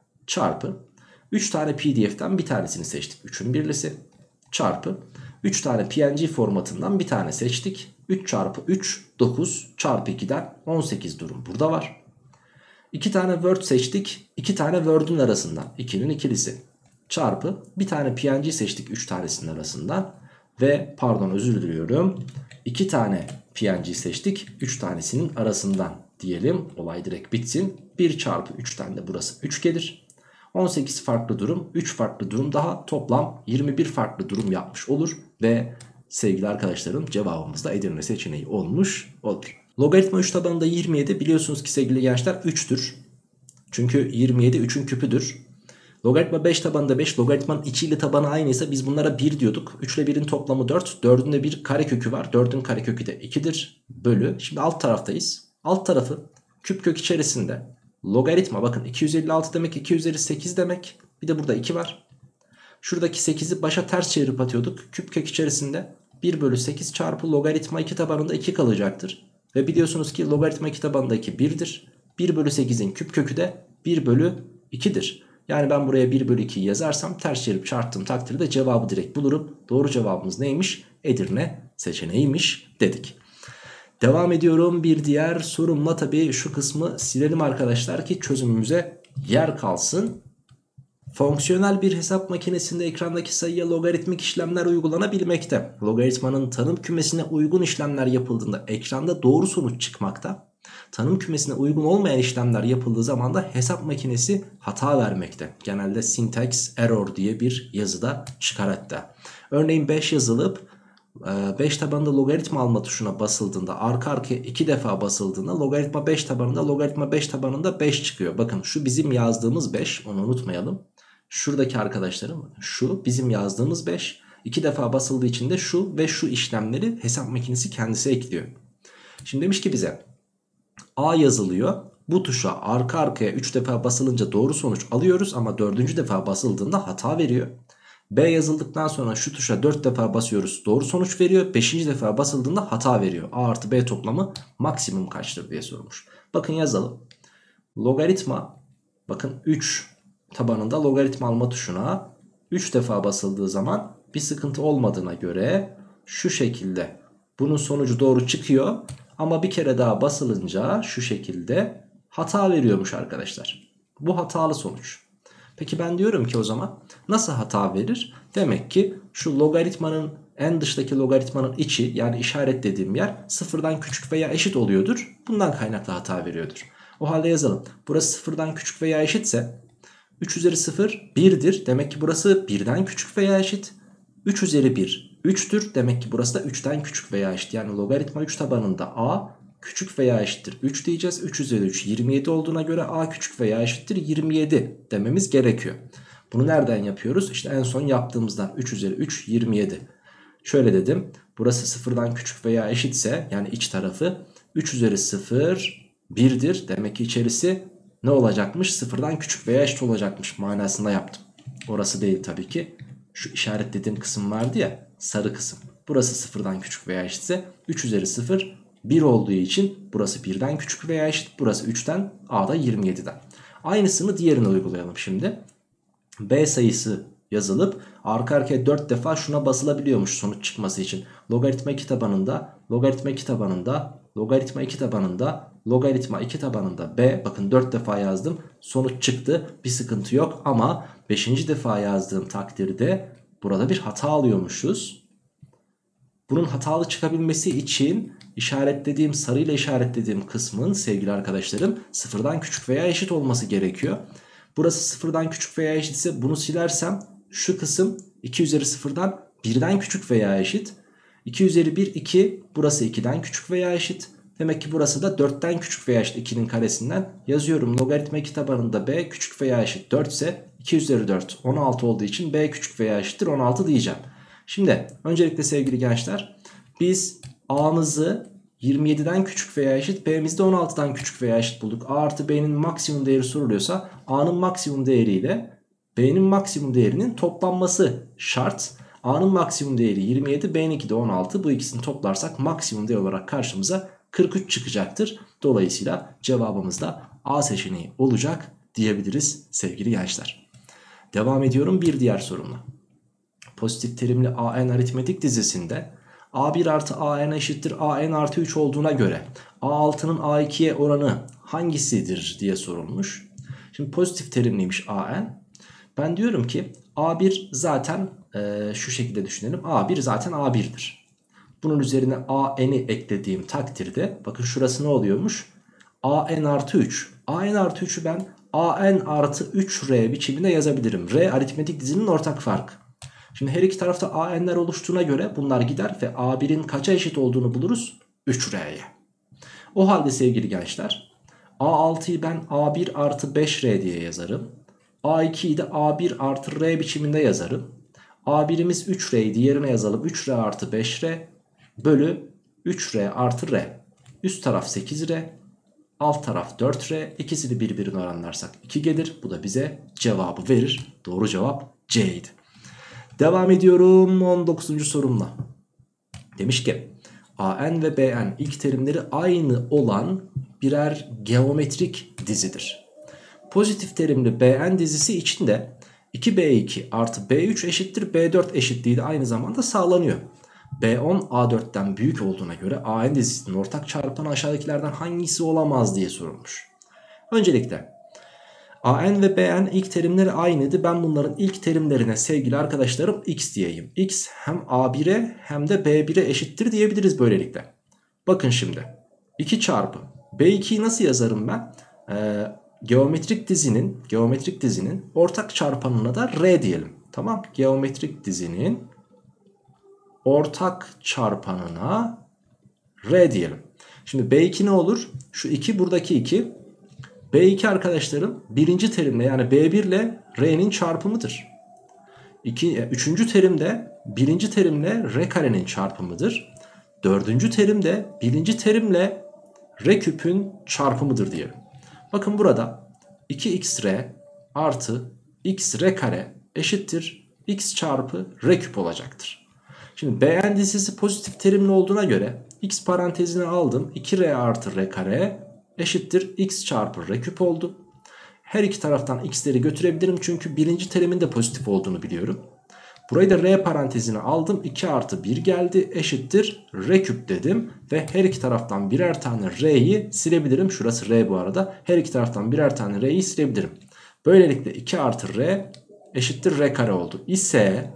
Çarpı üç tane P D F'den bir tanesini seçtik, üçün birlisi. Çarpı üç tane P N G formatından bir tane seçtik. üç çarpı üç dokuz çarpı iki'den on sekiz durum burada var. iki tane Word seçtik. iki tane Word'ün arasından ikinin ikilisi. Çarpı bir tane P N G seçtik üç tanesinin arasından. Ve pardon özür diliyorum. iki tane P N G seçtik üç tanesinin arasından diyelim. Olay direkt bitsin. bir çarpı üç'ten de burası üç gelir. on sekiz farklı durum, üç farklı durum daha toplam yirmi bir farklı durum yapmış olur. Ve sevgili arkadaşlarım cevabımız da Edirne seçeneği olmuş olur. Logaritma üç tabanında yirmi yedi biliyorsunuz ki sevgili gençler üç'tür. Çünkü yirmi yedi üçün küpüdür. Logaritma beş tabanında beş, logaritmanın içiyle tabanı aynıysa biz bunlara bir diyorduk. üç ile bir'in toplamı dört, dörd'ün de bir karekökü var. dörd'ün karekökü de iki'dir. Bölü. Şimdi alt taraftayız. Alt tarafı küp kök içerisinde logaritma bakın iki yüz elli altı demek iki üzeri sekiz demek. Bir de burada iki var. Şuradaki sekizi başa ters çevirip atıyorduk. Küp kök içerisinde bir bölü sekiz çarpı logaritma iki tabanında iki kalacaktır. Ve biliyorsunuz ki logaritma iki tabanında iki bir'dir. bir bölü sekiz'in küp kökü de bir bölü iki'dir. Yani ben buraya bir bölü iki'yi yazarsam ters çevirip çarptığım takdirde cevabı direkt bulurum. Doğru cevabımız neymiş? Edirne seçeneğiymiş dedik. Devam ediyorum bir diğer sorumla. Tabii şu kısmı silelim arkadaşlar ki çözümümüze yer kalsın. Fonksiyonel bir hesap makinesinde ekrandaki sayıya logaritmik işlemler uygulanabilmekte. Logaritmanın tanım kümesine uygun işlemler yapıldığında ekranda doğru sonuç çıkmakta. Tanım kümesine uygun olmayan işlemler yapıldığı zaman da hesap makinesi hata vermekte. Genelde syntax error diye bir yazıda çıkar hatta. Örneğin beş yazılıp beş tabanında logaritma alma tuşuna basıldığında arka arkaya iki defa basıldığında logaritma beş tabanında logaritma beş tabanında beş çıkıyor. Bakın şu bizim yazdığımız beş, onu unutmayalım. Şuradaki arkadaşlarım şu bizim yazdığımız beş, iki defa basıldığı için de şu ve şu işlemleri hesap makinesi kendisi ekliyor. Şimdi demiş ki bize A yazılıyor. Bu tuşa arka arkaya üç defa basılınca doğru sonuç alıyoruz ama dördüncü defa basıldığında hata veriyor. B yazıldıktan sonra şu tuşa dört defa basıyoruz, doğru sonuç veriyor. beşinci defa basıldığında hata veriyor. A artı B toplamı maksimum kaçtır diye sormuş. Bakın yazalım. Logaritma, bakın üç tabanında logaritma alma tuşuna üç defa basıldığı zaman bir sıkıntı olmadığına göre şu şekilde bunun sonucu doğru çıkıyor. Ama bir kere daha basılınca şu şekilde hata veriyormuş arkadaşlar. Bu hatalı sonuç. Peki ben diyorum ki o zaman nasıl hata verir? Demek ki şu logaritmanın en dıştaki logaritmanın içi, yani işaretlediğim yer sıfırdan küçük veya eşit oluyordur. Bundan kaynaklı hata veriyordur. O halde yazalım. Burası sıfırdan küçük veya eşitse üç üzeri sıfır birdir. Demek ki burası birden küçük veya eşit. üç üzeri bir üçtür. Demek ki burası da üçten küçük veya eşit. Yani logaritma üç tabanında a küçük veya eşittir üç diyeceğiz. üç üzeri üç yirmi yedi olduğuna göre a küçük veya eşittir yirmi yedi dememiz gerekiyor. Bunu nereden yapıyoruz? İşte en son yaptığımızdan üç üzeri üç yirmi yedi. Şöyle dedim. Burası sıfırdan küçük veya eşitse, yani iç tarafı üç üzeri sıfır birdir. Demek ki içerisi ne olacakmış? Sıfırdan küçük veya eşit olacakmış manasında yaptım. Orası değil tabii ki. Şu işaretlediğim kısım vardı ya, sarı kısım. Burası sıfırdan küçük veya eşitse üç üzeri sıfır bir olduğu için burası birden küçük veya eşit. Burası üçten, a da yirmi yediden. Aynısını diğerine uygulayalım şimdi. B sayısı yazılıp arka arkaya dört defa şuna basılabiliyormuş sonuç çıkması için. Logaritma iki tabanında, logaritma iki tabanında, logaritma iki tabanında, logaritma iki tabanında B. Bakın dört defa yazdım. Sonuç çıktı. Bir sıkıntı yok ama beşinci defa yazdığım takdirde burada bir hata alıyormuşuz. Bunun hatalı çıkabilmesi için işaretlediğim, sarıyla işaretlediğim kısmın sevgili arkadaşlarım sıfırdan küçük veya eşit olması gerekiyor. Burası sıfırdan küçük veya eşitse bunu silersem şu kısım iki üzeri sıfırdan birden küçük veya eşit. iki üzeri bir iki, burası ikiden küçük veya eşit. Demek ki burası da dörtten küçük veya eşit, ikinin karesinden yazıyorum. Logaritma iki tabanında b küçük veya eşit dört ise iki üzeri dört on altı olduğu için b küçük veya eşittir on altı diyeceğim. Şimdi öncelikle sevgili gençler, biz a'mızı yirmi yediden küçük veya eşit, b'mizi de on altıdan küçük veya eşit bulduk. A artı b'nin maksimum değeri soruluyorsa a'nın maksimum değeriyle b'nin maksimum değerinin toplanması şart. A'nın maksimum değeri yirmi yedi, b'ninki de on altı. Bu ikisini toplarsak maksimum değer olarak karşımıza kırk üç çıkacaktır. Dolayısıyla cevabımız da A seçeneği olacak diyebiliriz sevgili gençler. Devam ediyorum bir diğer sorumla. Pozitif terimli A N aritmetik dizisinde A bir artı A N eşittir A N artı üç olduğuna göre A altının A ikiye oranı hangisidir diye sorulmuş. Şimdi pozitif terimliymiş A N. Ben diyorum ki A bir zaten e, şu şekilde düşünelim. A bir zaten A bir'dir. Bunun üzerine A N'i eklediğim takdirde bakın şurası ne oluyormuş? A N artı üç. A N artı üç'ü ben A N artı üç R biçiminde yazabilirim. R aritmetik dizinin ortak farkı. Şimdi her iki tarafta A N'ler oluştuğuna göre bunlar gider ve A bir'in kaça eşit olduğunu buluruz? üç R'ye. O halde sevgili gençler, A altı'yı ben A bir artı beş R diye yazarım. A iki'yi de A bir artı R biçiminde yazarım. A bir'imiz üç R'ydi, yerine yazalım üç R artı beş R bölü üç R artı R. Üst taraf sekiz R, alt taraf dört R. İkisini birbirine oranlarsak iki gelir. Bu da bize cevabı verir. Doğru cevap C'ydi. Devam ediyorum on dokuzuncu sorumla. Demiş ki A N ve B N ilk terimleri aynı olan birer geometrik dizidir. Pozitif terimli B N dizisi içinde iki B iki artı B üç eşittir B dört eşitliği de aynı zamanda sağlanıyor. B on A dört'ten büyük olduğuna göre A N dizisinin ortak çarpanı aşağıdakilerden hangisi olamaz diye sorulmuş. Öncelikle A N ve B N ilk terimleri aynıydı. Ben bunların ilk terimlerine sevgili arkadaşlarım x diyeyim. X hem A bir'e hem de B bir'e eşittir diyebiliriz böylelikle. Bakın şimdi iki çarpı B iki'yi nasıl yazarım ben? Ee, geometrik dizinin geometrik dizinin ortak çarpanına da R diyelim. Tamam. Geometrik dizinin ortak çarpanına R diyelim. Şimdi B iki ne olur? Şu iki buradaki iki. B iki arkadaşlarım birinci terimle yani B bir ile R'nin çarpımıdır. İki, üçüncü terimde birinci terimle R karenin çarpımıdır. Dördüncü terimde birinci terimle R küpün çarpımıdır diyelim. Bakın burada iki x R artı x R kare eşittir x çarpı R küp olacaktır. Şimdi B N dizisi pozitif terimli olduğuna göre x parantezine aldım. iki R artı R kare eşittir x çarpı r küp oldu. Her iki taraftan x'leri götürebilirim çünkü birinci terimin de pozitif olduğunu biliyorum. Burayı da r parantezine aldım. iki artı bir geldi eşittir r küp dedim. Ve her iki taraftan birer tane r'yi silebilirim. Şurası r bu arada. Her iki taraftan birer tane r'yi silebilirim. Böylelikle iki artı r eşittir r kare oldu. İse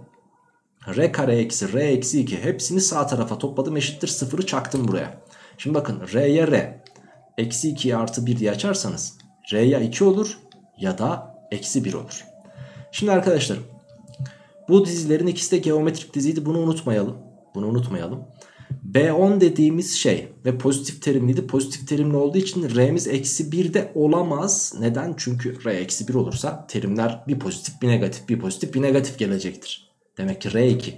r kare eksi r eksi iki hepsini sağ tarafa topladım eşittir sıfırı çaktım buraya. Şimdi bakın r'ye r eksi ikiye artı bir diye açarsanız r ya iki olur ya da eksi bir olur. Şimdi arkadaşlarım bu dizilerin ikisi de geometrik diziydi, bunu unutmayalım. Bunu unutmayalım. B on dediğimiz şey ve pozitif terimliydi. Pozitif terimli olduğu için r'miz eksi bir de olamaz. Neden? Çünkü r eksi bir olursa terimler bir pozitif bir negatif bir pozitif bir negatif gelecektir. Demek ki r iki.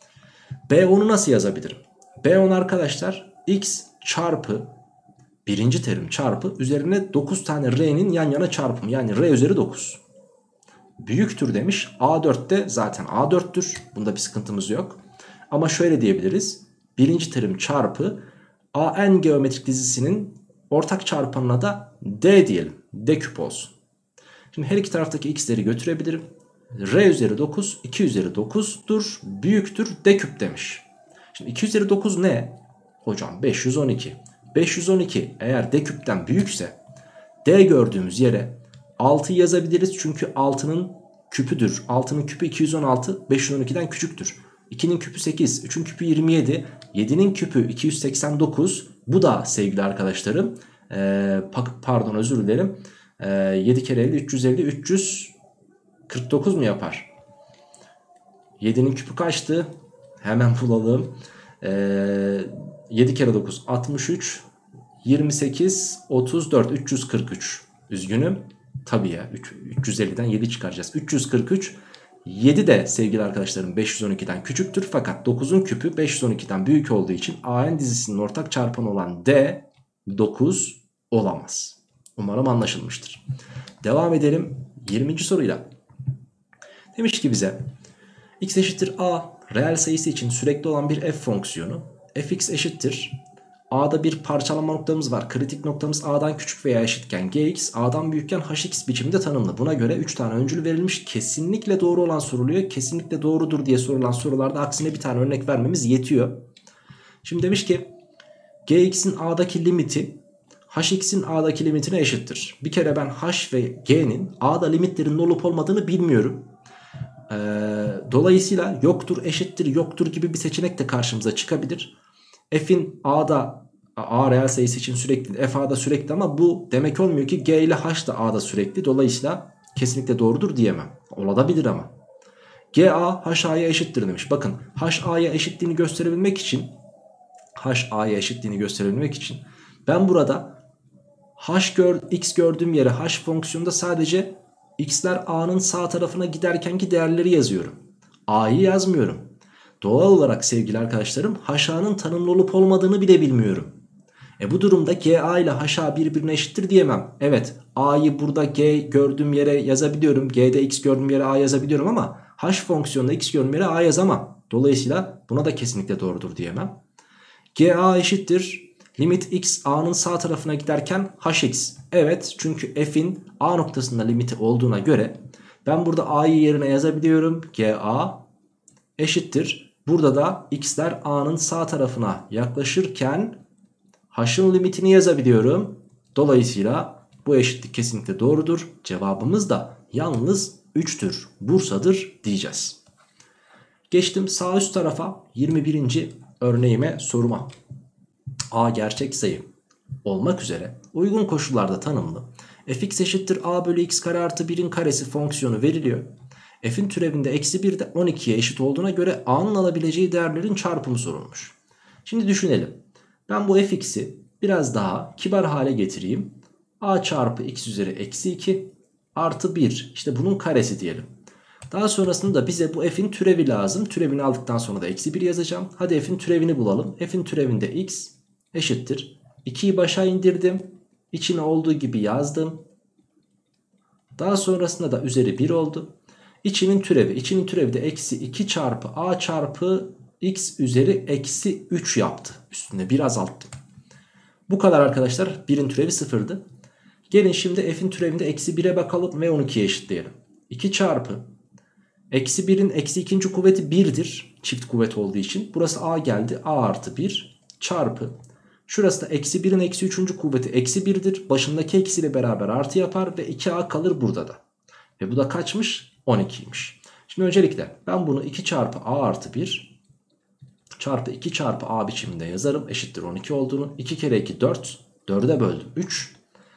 B on'u nasıl yazabilirim? B on arkadaşlar x çarpı birinci terim çarpı üzerine dokuz tane r'nin yan yana çarpımı. Yani r üzeri dokuz. Büyüktür demiş. A dörtte zaten A dörttür. Bunda bir sıkıntımız yok. Ama şöyle diyebiliriz. Birinci terim çarpı A N geometrik dizisinin ortak çarpanına da D diyelim. D küp olsun. Şimdi her iki taraftaki x'leri götürebilirim. R üzeri dokuz, iki üzeri dokuzdur. Büyüktür D küp demiş. Şimdi iki üzeri dokuz ne? Hocam beş yüz on iki. beş yüz on iki eğer D küpten büyükse D gördüğümüz yere altı yazabiliriz. Çünkü altının küpüdür. altının küpü iki yüz on altı, beş yüz on ikiden küçüktür. ikinin küpü sekiz, üçün küpü yirmi yedi, yedinin küpü iki yüz seksen dokuz. Bu da sevgili arkadaşlarım ee, pardon özür dilerim. Ee, yedi kere elli, üç yüz elli, üç yüz kırk dokuz mu yapar? yedinin küpü kaçtı? Hemen bulalım. Ee, yedi kere dokuz altmış üç, yirmi sekiz, otuz dört, üç yüz kırk üç. Üzgünüm. Tabii ya üç yüz elliden yedi çıkaracağız. üç yüz kırk üç. yedi de sevgili arkadaşlarım beş yüz on ikiden küçüktür. Fakat dokuzun küpü beş yüz on ikiden büyük olduğu için A N dizisinin ortak çarpanı olan D dokuz olamaz. Umarım anlaşılmıştır. Devam edelim yirminci soruyla. Demiş ki bize x eşittir a reel sayısı için sürekli olan bir f fonksiyonu fx eşittir. A'da bir parçalama noktamız var. Kritik noktamız A'dan küçük veya eşitken Gx A'dan büyükken Hx biçiminde tanımlı. Buna göre üç tane öncül verilmiş. Kesinlikle doğru olan soruluyor. Kesinlikle doğrudur diye sorulan sorularda aksine bir tane örnek vermemiz yetiyor. Şimdi demiş ki Gx'in A'daki limiti Hx'in A'daki limitine eşittir. Bir kere ben H ve G'nin A'da limitlerinin olup olmadığını bilmiyorum. Ee, dolayısıyla yoktur, eşittir, yoktur gibi bir seçenek de karşımıza çıkabilir. F'in A'da A reel sayısı için sürekli, F A'da sürekli ama bu demek olmuyor ki G ile H da A'da sürekli. Dolayısıyla kesinlikle doğrudur diyemem. Olabilir ama. G A H A'ya eşittir demiş. Bakın H A'ya eşitliğini gösterebilmek için H A'ya eşitliğini gösterebilmek için ben burada H gör, X gördüğüm yere H fonksiyonunda sadece X'ler A'nın sağ tarafına giderkenki değerleri yazıyorum. A'yı yazmıyorum. Doğal olarak sevgili arkadaşlarım H A'nın tanımlı olup olmadığını bile bilmiyorum. E bu durumda G A ile H A birbirine eşittir diyemem. Evet A'yı burada G gördüğüm yere yazabiliyorum. G'de X gördüğüm yere A yazabiliyorum ama H fonksiyonunda X gördüğüm yere A yazamam. Dolayısıyla buna da kesinlikle doğrudur diyemem. G A eşittir. Limit X A'nın sağ tarafına giderken Hx. Evet çünkü F'in A noktasında limiti olduğuna göre ben burada A'yı yerine yazabiliyorum. G A eşittir. Burada da X'ler A'nın sağ tarafına yaklaşırken H'ın limitini yazabiliyorum. Dolayısıyla bu eşitlik kesinlikle doğrudur. Cevabımız da yalnız üçtür. Bursa'dır diyeceğiz. Geçtim sağ üst tarafa yirmi birinci örneğime soruma. A gerçek sayı olmak üzere uygun koşullarda tanımlı fx eşittir a bölü x kare artı birin karesi fonksiyonu veriliyor. F'in türevinde eksi bir de on ikiye eşit olduğuna göre a'nın alabileceği değerlerin çarpımı sorulmuş. Şimdi düşünelim. Ben bu fx'i biraz daha kibar hale getireyim. A çarpı x üzeri eksi iki artı bir işte bunun karesi diyelim. Daha sonrasında bize bu f'in türevi lazım. Türevini aldıktan sonra da eksi bir yazacağım. Hadi f'in türevini bulalım. F'in türevinde x eşittir. ikiyi başa indirdim. İçine olduğu gibi yazdım. Daha sonrasında da üzeri bir oldu. İçinin türevi. İçinin türevi de eksi iki çarpı a çarpı x üzeri eksi üç yaptı. Üstüne bir azalttım. Bu kadar arkadaşlar. birin türevi sıfırdı. Gelin şimdi f'in türevinde eksi bire bakalım ve on ikiye eşitleyelim. iki çarpı eksi birin eksi ikinci kuvveti birdir. Çift kuvvet olduğu için. Burası a geldi. A artı bir çarpı. Şurası da eksi birin eksi üçüncü kuvveti eksi birdir. Başındaki eksiyle beraber artı yapar ve iki a kalır burada da. Ve bu da kaçmış? on ikiymiş. Şimdi öncelikle ben bunu iki çarpı a artı bir çarpı iki çarpı a biçiminde yazarım. Eşittir on iki olduğunu. iki kere iki dört. dörde böldüm üç.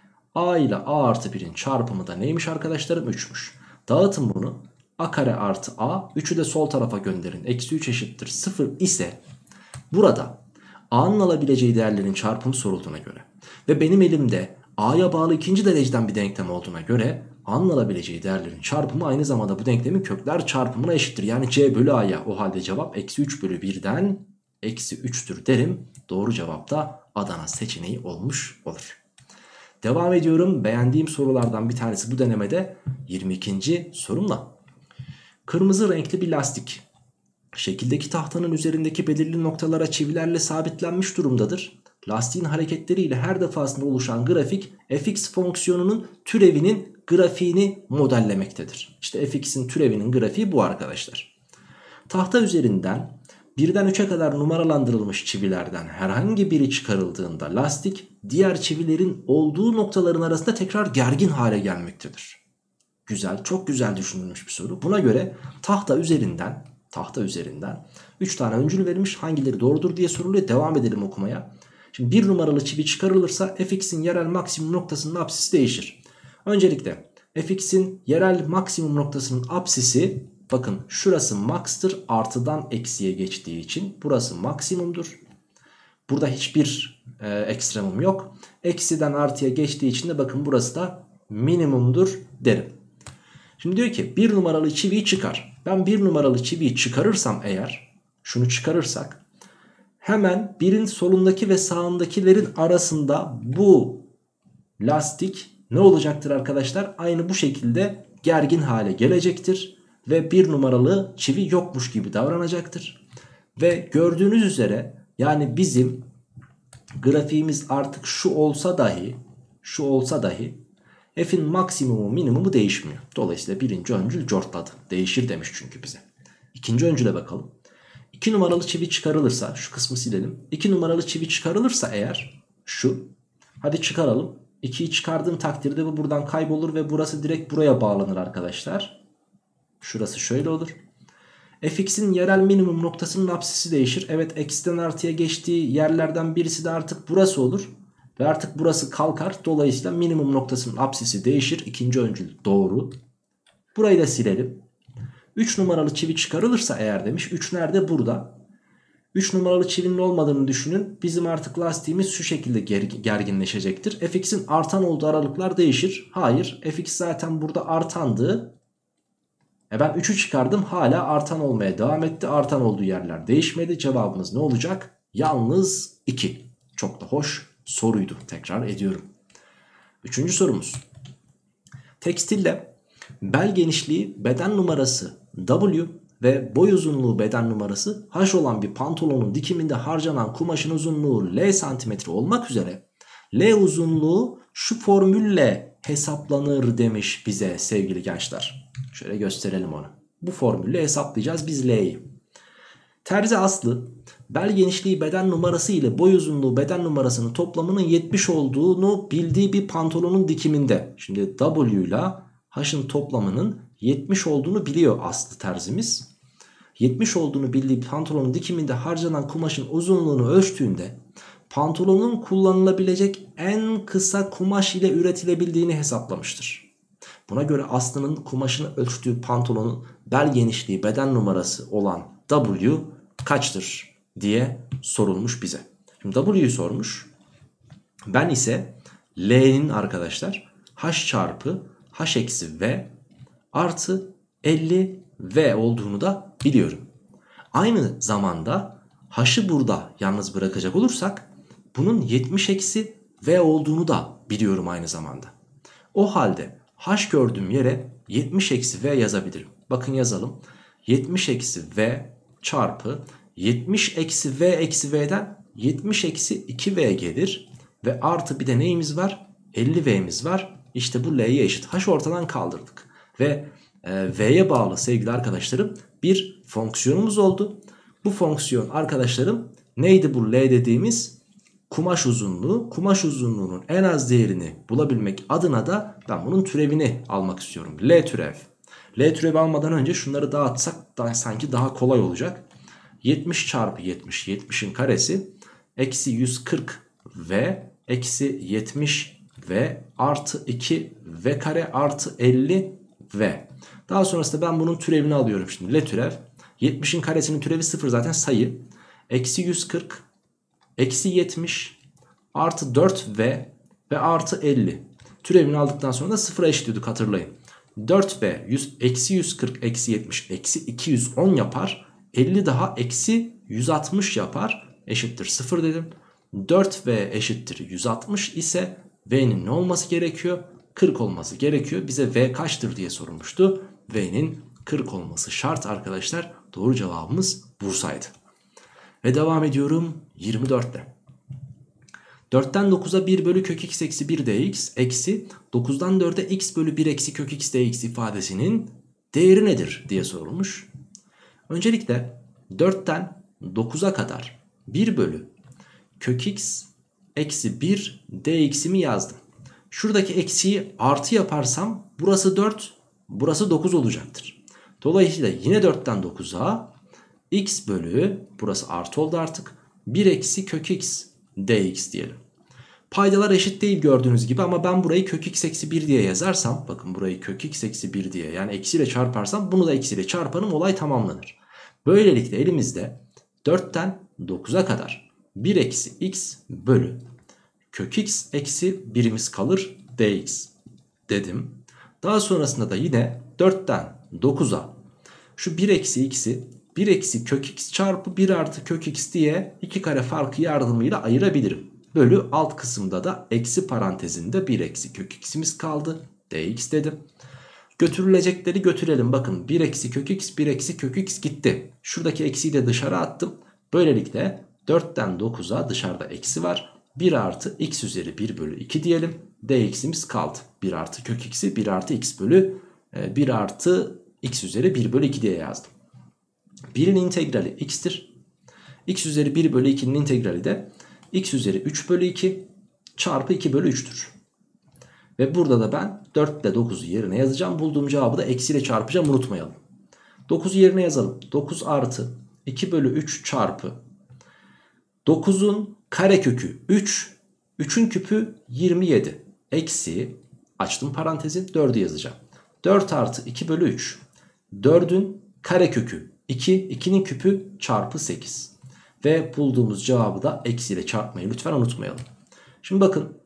A ile a artı birin çarpımı da neymiş arkadaşlarım? üçmüş. Dağıtın bunu. A kare artı a. üçü de sol tarafa gönderin. Eksi üç eşittir sıfır ise burada a'nın alabileceği değerlerin çarpımı sorulduğuna göre ve benim elimde a'ya bağlı ikinci dereceden bir denklem olduğuna göre a'nın alabileceği değerlerin çarpımı aynı zamanda bu denklemin kökler çarpımına eşittir. Yani c bölü a'ya. O halde cevap eksi üç bölü birden eksi üçtür derim. Doğru cevap da Adana seçeneği olmuş olur. Devam ediyorum. Beğendiğim sorulardan bir tanesi bu denemede yirmi ikinci sorumla. Kırmızı renkli bir lastik şekildeki tahtanın üzerindeki belirli noktalara çivilerle sabitlenmiş durumdadır. Lastiğin hareketleriyle her defasında oluşan grafik fx fonksiyonunun türevinin grafiğini modellemektedir. İşte fx'in türevinin grafiği bu arkadaşlar. Tahta üzerinden birden üçe kadar numaralandırılmış çivilerden herhangi biri çıkarıldığında lastik diğer çivilerin olduğu noktaların arasında tekrar gergin hale gelmektedir. Güzel, çok güzel düşünülmüş bir soru. Buna göre tahta üzerinden tahta üzerinden üç tane öncül verilmiş, hangileri doğrudur diye soruluyor. Devam edelim okumaya. Şimdi bir numaralı çivi çıkarılırsa fx'in yerel maksimum noktasının apsisi değişir. Öncelikle fx'in yerel maksimum noktasının apsisi, bakın şurası max'tır, artıdan eksiye geçtiği için burası maksimumdur. Burada hiçbir e, ekstremum yok. Eksiden artıya geçtiği için de bakın burası da minimumdur derim. Şimdi diyor ki bir numaralı çiviyi çıkar. Ben bir numaralı çiviyi çıkarırsam eğer, şunu çıkarırsak, hemen birin solundaki ve sağındakilerin arasında bu lastik ne olacaktır arkadaşlar? Aynı bu şekilde gergin hale gelecektir. Ve bir numaralı çivi yokmuş gibi davranacaktır. Ve gördüğünüz üzere yani bizim grafiğimiz artık şu olsa dahi, şu olsa dahi f'in maksimumu minimumu değişmiyor. Dolayısıyla birinci öncül cortladı. Değişir demiş çünkü bize. İkinci öncüle bakalım. iki numaralı çivi çıkarılırsa, şu kısmı silelim. iki numaralı çivi çıkarılırsa eğer, şu. Hadi çıkaralım. ikiyi çıkardığım takdirde bu buradan kaybolur ve burası direkt buraya bağlanır arkadaşlar. Şurası şöyle olur. Fx'in yerel minimum noktasının apsisi değişir. Evet, eksiden artıya geçtiği yerlerden birisi de artık burası olur. Ve artık burası kalkar. Dolayısıyla minimum noktasının apsisi değişir. İkinci öncül doğru. Burayı da silelim. üç numaralı çivi çıkarılırsa eğer demiş. üç nerede? Burada. üç numaralı çivinin olmadığını düşünün. Bizim artık lastiğimiz şu şekilde gerginleşecektir. Fx'in artan olduğu aralıklar değişir. Hayır. Fx zaten burada artandı. E ben üçü çıkardım, hala artan olmaya devam etti. Artan olduğu yerler değişmedi. Cevabımız ne olacak? Yalnız iki. Çok da hoş soruydu. Tekrar ediyorum. Üçüncü sorumuz. Tekstille bel genişliği beden numarası W ve boy uzunluğu beden numarası H olan bir pantolonun dikiminde harcanan kumaşın uzunluğu L santimetre olmak üzere L uzunluğu şu formülle hesaplanır demiş bize sevgili gençler. Şöyle gösterelim onu. Bu formülle hesaplayacağız biz L'yi. Terzi Aslı bel genişliği beden numarası ile boy uzunluğu beden numarasının toplamının yetmiş olduğunu bildiği bir pantolonun dikiminde. Şimdi W ile H'ın toplamının yetmiş olduğunu biliyor Aslı terzimiz. yetmiş olduğunu bildiği pantolonun dikiminde harcanan kumaşın uzunluğunu ölçtüğünde pantolonun kullanılabilecek en kısa kumaş ile üretilebildiğini hesaplamıştır. Buna göre Aslı'nın kumaşını ölçtüğü pantolonun bel genişliği beden numarası olan W kaçtır diye sorulmuş bize. Şimdi W'yu sormuş. Ben ise L'nin arkadaşlar H çarpı H eksi V artı elli V olduğunu da biliyorum. Aynı zamanda H'ı burada yalnız bırakacak olursak bunun yetmiş eksi V olduğunu da biliyorum aynı zamanda. O halde H gördüğüm yere yetmiş eksi V yazabilirim. Bakın yazalım. yetmiş eksi V çarpı yetmiş eksi V eksi V'den yetmiş eksi iki V gelir. ve artı bir de neyimiz var? elli V'miz var. İşte bu L'ye eşit. H ortadan kaldırdık. Ve e, V'ye bağlı sevgili arkadaşlarım bir fonksiyonumuz oldu. Bu fonksiyon arkadaşlarım neydi bu L dediğimiz? Kumaş uzunluğu. Kumaş uzunluğunun en az değerini bulabilmek adına da ben bunun türevini almak istiyorum. L türev. L türevi almadan önce şunları dağıtsak da sanki daha kolay olacak. yetmiş çarpı yetmiş, yetmişin karesi eksi yüz kırk V eksi yetmiş V artı iki V kare artı elli V. Daha sonrasında ben bunun türevini alıyorum şimdi. L türev. yetmişin karesinin türevi sıfır zaten sayı. Eksi yüz kırk eksi yetmiş artı dört V ve artı elli. Türevini aldıktan sonra da sıfıra eşitliyorduk, hatırlayın. dört V yüz, eksi yüz kırk eksi yetmiş eksi iki yüz on yapar. elli daha eksi yüz altmış yapar. Eşittir sıfır dedim. dört V eşittir yüz altmış ise V'nin ne olması gerekiyor? kırk olması gerekiyor. Bize V kaçtır diye sorulmuştu. V'nin kırk olması şart arkadaşlar. Doğru cevabımız Bursa'ydı. Ve devam ediyorum yirmi dörtte. dörtten dokuza bir bölü kök x eksi bir dx eksi dokuzdan dörde x bölü bir eksi kök x dx ifadesinin değeri nedir diye sorulmuş. Öncelikle dörtten dokuza kadar bir bölü kök x eksi bir dx'imi yazdım. Şuradaki eksiği artı yaparsam burası dört, burası dokuz olacaktır. Dolayısıyla yine dörtten dokuza x bölü, burası artı oldu artık, bir eksi kök x dx diyelim. Paydalar eşit değil gördüğünüz gibi ama ben burayı kök x eksi bir diye yazarsam, bakın burayı kök x eksi bir diye, yani eksiyle çarparsam bunu da eksiyle çarparım, olay tamamlanır. Böylelikle elimizde dörtten dokuza kadar bir eksi x bölü kök x eksi birimiz kalır dx dedim. Daha sonrasında da yine dörtten dokuza şu bir eksi x'i bir eksi kök x çarpı bir artı kök x diye iki kare farkı yardımıyla ayırabilirim. Bölü alt kısımda da eksi parantezinde bir eksi kök x'imiz kaldı. Dx dedim. Götürülecekleri götürelim. Bakın bir eksi kök x bir eksi kök x gitti. Şuradaki eksiyi de dışarı attım. Böylelikle dörtten dokuza dışarıda eksi var. bir artı x üzeri bir bölü iki diyelim. Dx'imiz kaldı. bir artı kök x'i bir artı x bölü bir artı x üzeri bir bölü iki diye yazdım. birin integrali x'tir. X üzeri bir bölü ikinin integrali de x üzeri üç bölü iki çarpı iki bölü üç'tür. Ve burada da ben dört ile dokuzu yerine yazacağım. Bulduğum cevabı da eksiyle çarpacağım, unutmayalım. dokuzu yerine yazalım. dokuz artı iki bölü üç çarpı dokuzun karekökü üç. üçün küpü yirmi yedi. Eksi, açtım parantezi, dördü yazacağım. dört artı iki bölü üç. dördün karekökü iki. ikinin küpü çarpı sekiz. Ve bulduğumuz cevabı da eksiyle çarpmayı lütfen unutmayalım. Şimdi bakın.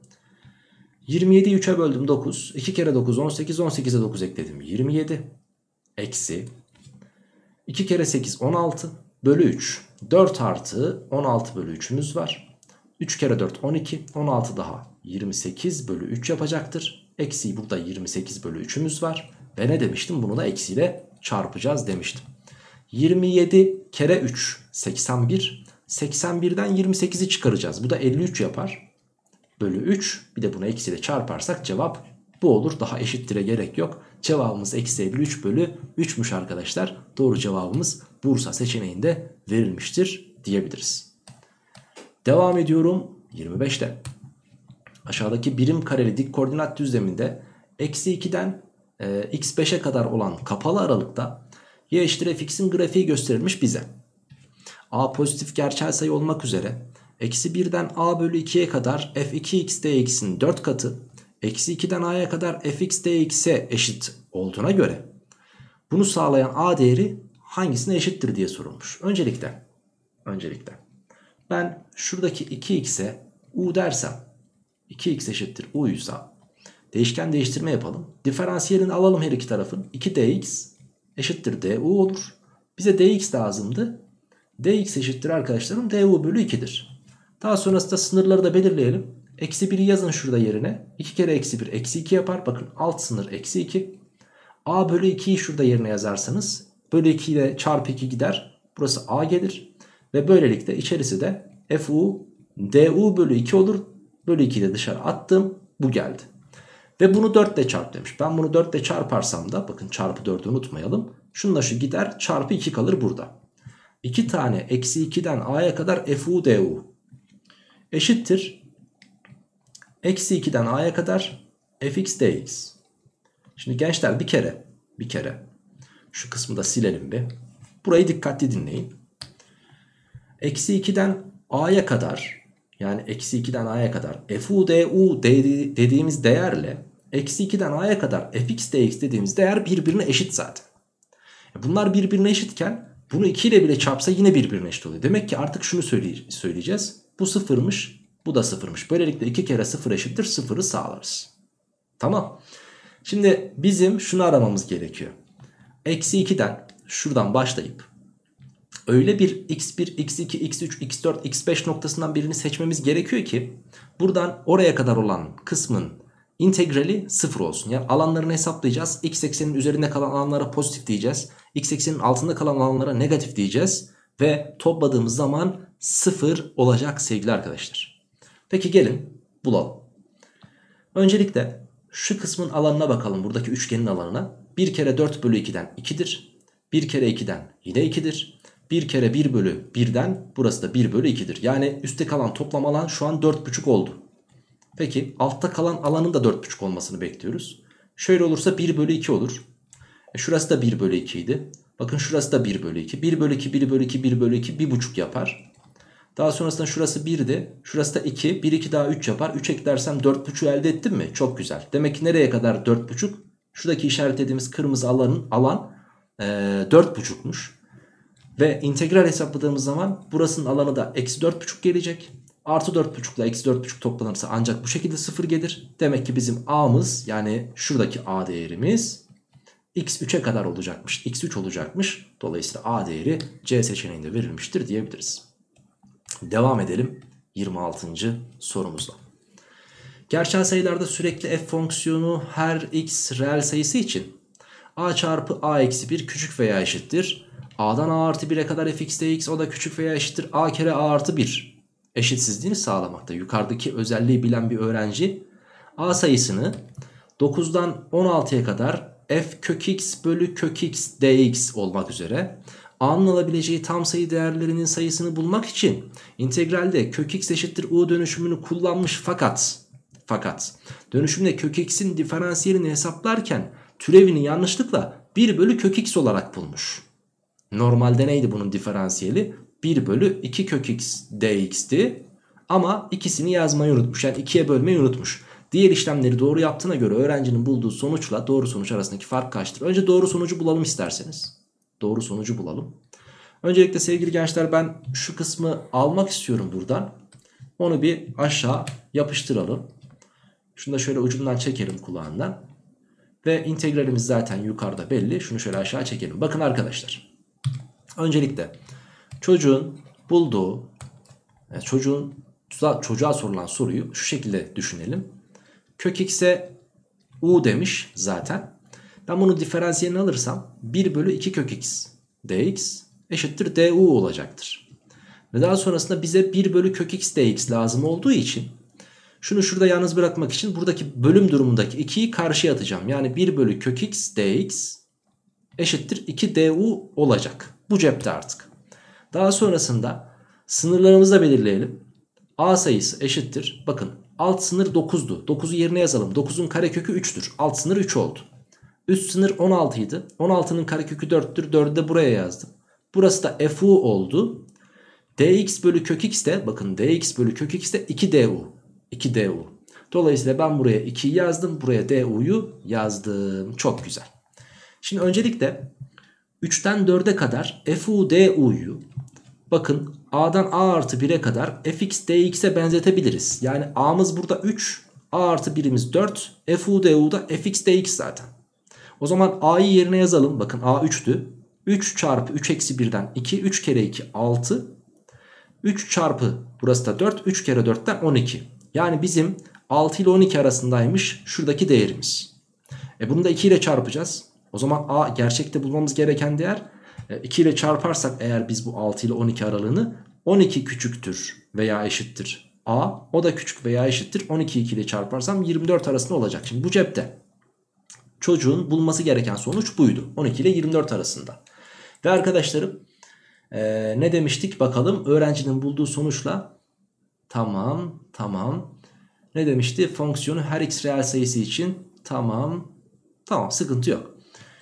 yirmi yediyi üçe böldüm dokuz. iki kere dokuz on sekiz. on sekize dokuz ekledim. yirmi yedi. Eksi. iki kere sekiz on altı. Bölü üç. dört artı on altı bölü üç'ümüz var. üç kere dört on iki. on altı daha yirmi sekiz bölü üç yapacaktır. Eksi burada yirmi sekiz bölü üç'ümüz var. Ve ne demiştim? Bunu da eksiyle çarpacağız demiştim. yirmi yedi kere üç seksen bir. seksen birden yirmi sekizi çıkaracağız. Bu da elli üç yapar. Bölü üç. Bir de bunu eksiyle çarparsak cevap bu olur. Daha eşittire gerek yok. Cevabımız eksi elli üç bölü üç'müş arkadaşlar. Doğru cevabımız Bursa seçeneğinde verilmiştir diyebiliriz. Devam ediyorum yirmi beşte. Aşağıdaki birim kareli dik koordinat düzleminde eksi iki'den e, x beş'e kadar olan kapalı aralıkta y eşittir fx'in grafiği gösterilmiş bize. A pozitif gerçel sayı olmak üzere eksi bir'den a bölü iki'ye kadar f iki x dx'in dört katı eksi iki'den a'ya kadar fx dx'e eşit olduğuna göre bunu sağlayan a değeri hangisine eşittir diye sorulmuş. Öncelikle öncelikle ben şuradaki iki x'e u dersem, iki x eşittir u'ysa değişken değiştirme yapalım. Diferansiyelini alalım her iki tarafın. iki dx eşittir du olur. Bize dx lazımdı. Dx eşittir arkadaşlarım du bölü iki'dir. Daha sonrasında sınırları da belirleyelim. Eksi bir'i yazın şurada yerine. iki kere eksi bir eksi iki yapar. Bakın alt sınır eksi iki. A bölü iki'yi şurada yerine yazarsanız bölü iki ile çarpı iki gider. Burası a gelir. Ve böylelikle içerisi de fu du bölü iki olur. Bölü iki ile dışarı attım. Bu geldi. Ve bunu dört ile çarp demiş. Ben bunu dört ile çarparsam da bakın çarpı dördü unutmayalım. Şununla şu gider, çarpı iki kalır burada. iki tane eksi ikiden a'ya kadar fu du eşittir. Eksi ikiden a'ya kadar fx dx. Şimdi gençler bir kere bir kere şu kısmı da silelim bir. Burayı dikkatli dinleyin. Eksi ikiden a'ya kadar, yani eksi ikiden a'ya kadar fu du dediğimiz değerle eksi ikiden a'ya kadar fx dx dediğimiz değer birbirine eşit zaten. Bunlar birbirine eşitken bunu iki ile bile çarpsa yine birbirine eşit oluyor. Demek ki artık şunu söyleyeceğiz. Bu sıfırmış, bu da sıfırmış. Böylelikle iki kere sıfır eşittir sıfırı sağlarız. Tamam. Şimdi bizim şunu aramamız gerekiyor. Eksi ikiden şuradan başlayıp öyle bir x bir, x iki, x üç, x dört, x beş noktasından birini seçmemiz gerekiyor ki buradan oraya kadar olan kısmın integrali sıfır olsun. Yani alanlarını hesaplayacağız. X eksenin üzerinde kalan alanlara pozitif diyeceğiz. X eksenin altında kalan alanlara negatif diyeceğiz. Ve topladığımız zaman sıfır olacak sevgili arkadaşlar. Peki gelin bulalım. Öncelikle şu kısmın alanına bakalım. Buradaki üçgenin alanına. bir kere dört bölü ikiden ikidir. bir kere ikiden yine ikidir. bir kere bir bölü birden burası da bir bölü ikidir. Yani üstte kalan toplam alan şu an dört buçuk oldu. Peki altta kalan alanın da dört buçuk olmasını bekliyoruz. Şöyle olursa bir bölü iki olur. E şurası da bir bölü iki idi. Bakın şurası da bir bölü iki. bir bölü iki, bir bölü iki, bir bölü iki, bir buçuk yapar. Daha sonrasında şurası birdi. Şurası da iki. bir, iki daha üç yapar. üç eklersem dört buçuk elde ettim mi? Çok güzel. Demek ki nereye kadar dört buçuk? Şuradaki işaretlediğimiz kırmızı alanın alan e, dört buçukmuş. Ve integral hesapladığımız zaman burasının alanı da eksi dört buçuk gelecek. Artı dört buçuk ile eksi dört buçuk toplanırsa ancak bu şekilde sıfır gelir. Demek ki bizim a'mız, yani şuradaki a değerimiz x üçe kadar olacakmış. x üç olacakmış. Dolayısıyla a değeri C seçeneğinde verilmiştir diyebiliriz. Devam edelim yirmi altıncı sorumuzla. Gerçel sayılarda sürekli f fonksiyonu her x reel sayısı için a çarpı a eksi bir küçük veya eşittir. A'dan a artı bire kadar fx dx, o da küçük veya eşittir a kere a artı bir eşitsizliğini sağlamakta. Yukarıdaki özelliği bilen bir öğrenci a sayısını dokuzdan on altıya kadar f kök x bölü kök x dx olmak üzere a'nın alabileceği tam sayı değerlerinin sayısını bulmak için integralde kök x eşittir u dönüşümünü kullanmış, fakat fakat dönüşümde kök x'in diferansiyelini hesaplarken türevini yanlışlıkla bir bölü kök x olarak bulmuş. Normalde neydi bunun diferansiyeli? bir bölü iki kök x dx'ti ama ikisini yazmayı unutmuş, yani ikiye bölmeyi unutmuş. Diğer işlemleri doğru yaptığına göre öğrencinin bulduğu sonuçla doğru sonuç arasındaki fark kaçtır? Önce doğru sonucu bulalım isterseniz. Doğru sonucu bulalım. Öncelikle sevgili gençler, ben şu kısmı almak istiyorum buradan. Onu bir aşağı yapıştıralım. Şunu da şöyle ucundan çekelim, kulağından. Ve integralimiz zaten yukarıda belli. Şunu şöyle aşağı çekelim. Bakın arkadaşlar. Öncelikle çocuğun bulduğu, yani çocuğun çocuğa sorulan soruyu şu şekilde düşünelim. Kök x'e u demiş zaten. Ben bunu diferansiyelini alırsam bir bölü iki kök x dx eşittir du olacaktır. Ve daha sonrasında bize bir bölü kök x dx lazım olduğu için şunu şurada yalnız bırakmak için buradaki bölüm durumundaki ikiyi karşıya atacağım. Yani bir bölü kök x dx eşittir iki du olacak. Bu cepte artık. Daha sonrasında sınırlarımızı da belirleyelim. A sayısı eşittir. Bakın alt sınır dokuzdu. dokuzu yerine yazalım. dokuzun karekökü üçtür. Alt sınır üç oldu. Üst sınır on altı idi. on altının karekökü dörttür. dördü de buraya yazdım. Burası da fu oldu. Dx bölü kök x de, bakın dx bölü kök x de iki du. iki du. Dolayısıyla ben buraya ikiyi yazdım. Buraya du'yu yazdım. Çok güzel. Şimdi öncelikle üçten dörde kadar fu du'yu bakın a'dan a artı bire kadar fx dx'e benzetebiliriz. Yani a'mız burada üç, a artı birimiz dört, fu du da fx dx zaten. O zaman a'yı yerine yazalım. Bakın a üçtü. üç çarpı üç eksi birden iki, üç kere iki altı. üç çarpı burası da dört, üç kere dörtten on iki. Yani bizim altı ile on iki arasındaymış şuradaki değerimiz. E bunu da iki ile çarpacağız. O zaman a gerçekte bulmamız gereken değer, iki ile çarparsak eğer biz bu altı ile on iki aralığını, on iki küçüktür veya eşittir A, o da küçük veya eşittir on iki iki ile çarparsam yirmi dört arasında olacak. Şimdi bu cepte. Çocuğun bulması gereken sonuç buydu. on iki ile yirmi dört arasında. Ve arkadaşlarım ee, ne demiştik bakalım, öğrencinin bulduğu sonuçla tamam tamam ne demişti, fonksiyonu her x reel sayısı için tamam tamam sıkıntı yok.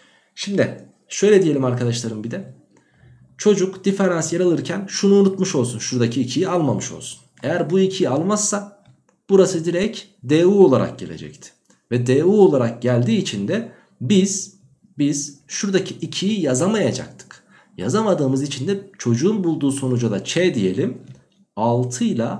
Şimdi şöyle diyelim arkadaşlarım, bir de çocuk diferansiyel alırken şunu unutmuş olsun, şuradaki ikiyi almamış olsun. Eğer bu ikiyi almazsa burası direkt du olarak gelecekti. Ve du olarak geldiği için de biz biz şuradaki ikiyi yazamayacaktık. Yazamadığımız için de çocuğun bulduğu sonuca da ç diyelim, altı ile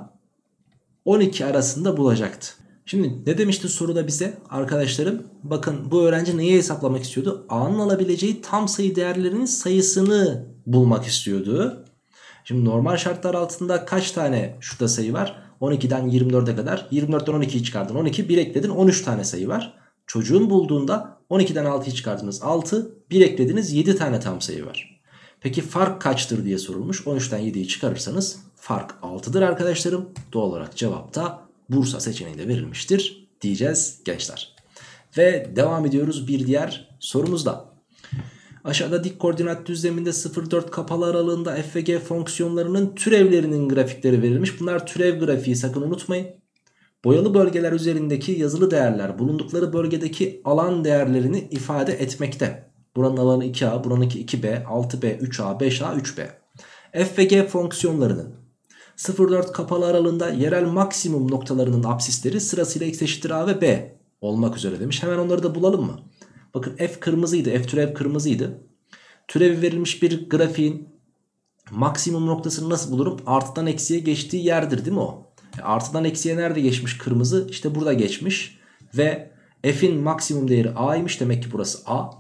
on iki arasında bulacaktı. Şimdi ne demişti soruda bize arkadaşlarım? Bakın, bu öğrenci neyi hesaplamak istiyordu? A'nın alabileceği tam sayı değerlerinin sayısını bulmak istiyordu. Şimdi normal şartlar altında kaç tane şurada sayı var? on ikiden yirmi dörde kadar. yirmi dörtten on ikiyi çıkardın, on iki, bir ekledin, on üç tane sayı var. Çocuğun bulduğunda on ikiden altıyı çıkardınız, altı, bir eklediniz, yedi tane tam sayı var. Peki fark kaçtır diye sorulmuş. on üçten yediyi çıkarırsanız fark altıdır arkadaşlarım. Doğal olarak cevap da Bursa seçeneğinde verilmiştir diyeceğiz gençler. Ve devam ediyoruz bir diğer sorumuzda. Aşağıda dik koordinat düzleminde sıfır dört kapalı aralığında f ve g fonksiyonlarının türevlerinin grafikleri verilmiş. Bunlar türev grafiği, sakın unutmayın. Boyalı bölgeler üzerindeki yazılı değerler bulundukları bölgedeki alan değerlerini ifade etmekte. Buranın alanı iki a, buranınki iki b, altı b, üç a, beş a, üç b. F ve g fonksiyonlarının sıfır dört kapalı aralığında yerel maksimum noktalarının apsisleri sırasıyla x eşittir a ve b olmak üzere demiş. Hemen onları da bulalım mı? Bakın f kırmızıydı, f türev kırmızıydı. Türevi verilmiş bir grafiğin maksimum noktasını nasıl bulurum? Artıdan eksiye geçtiği yerdir değil mi o? E, artıdan eksiye nerede geçmiş kırmızı? İşte burada geçmiş. Ve f'in maksimum değeri a'ymış, demek ki burası a.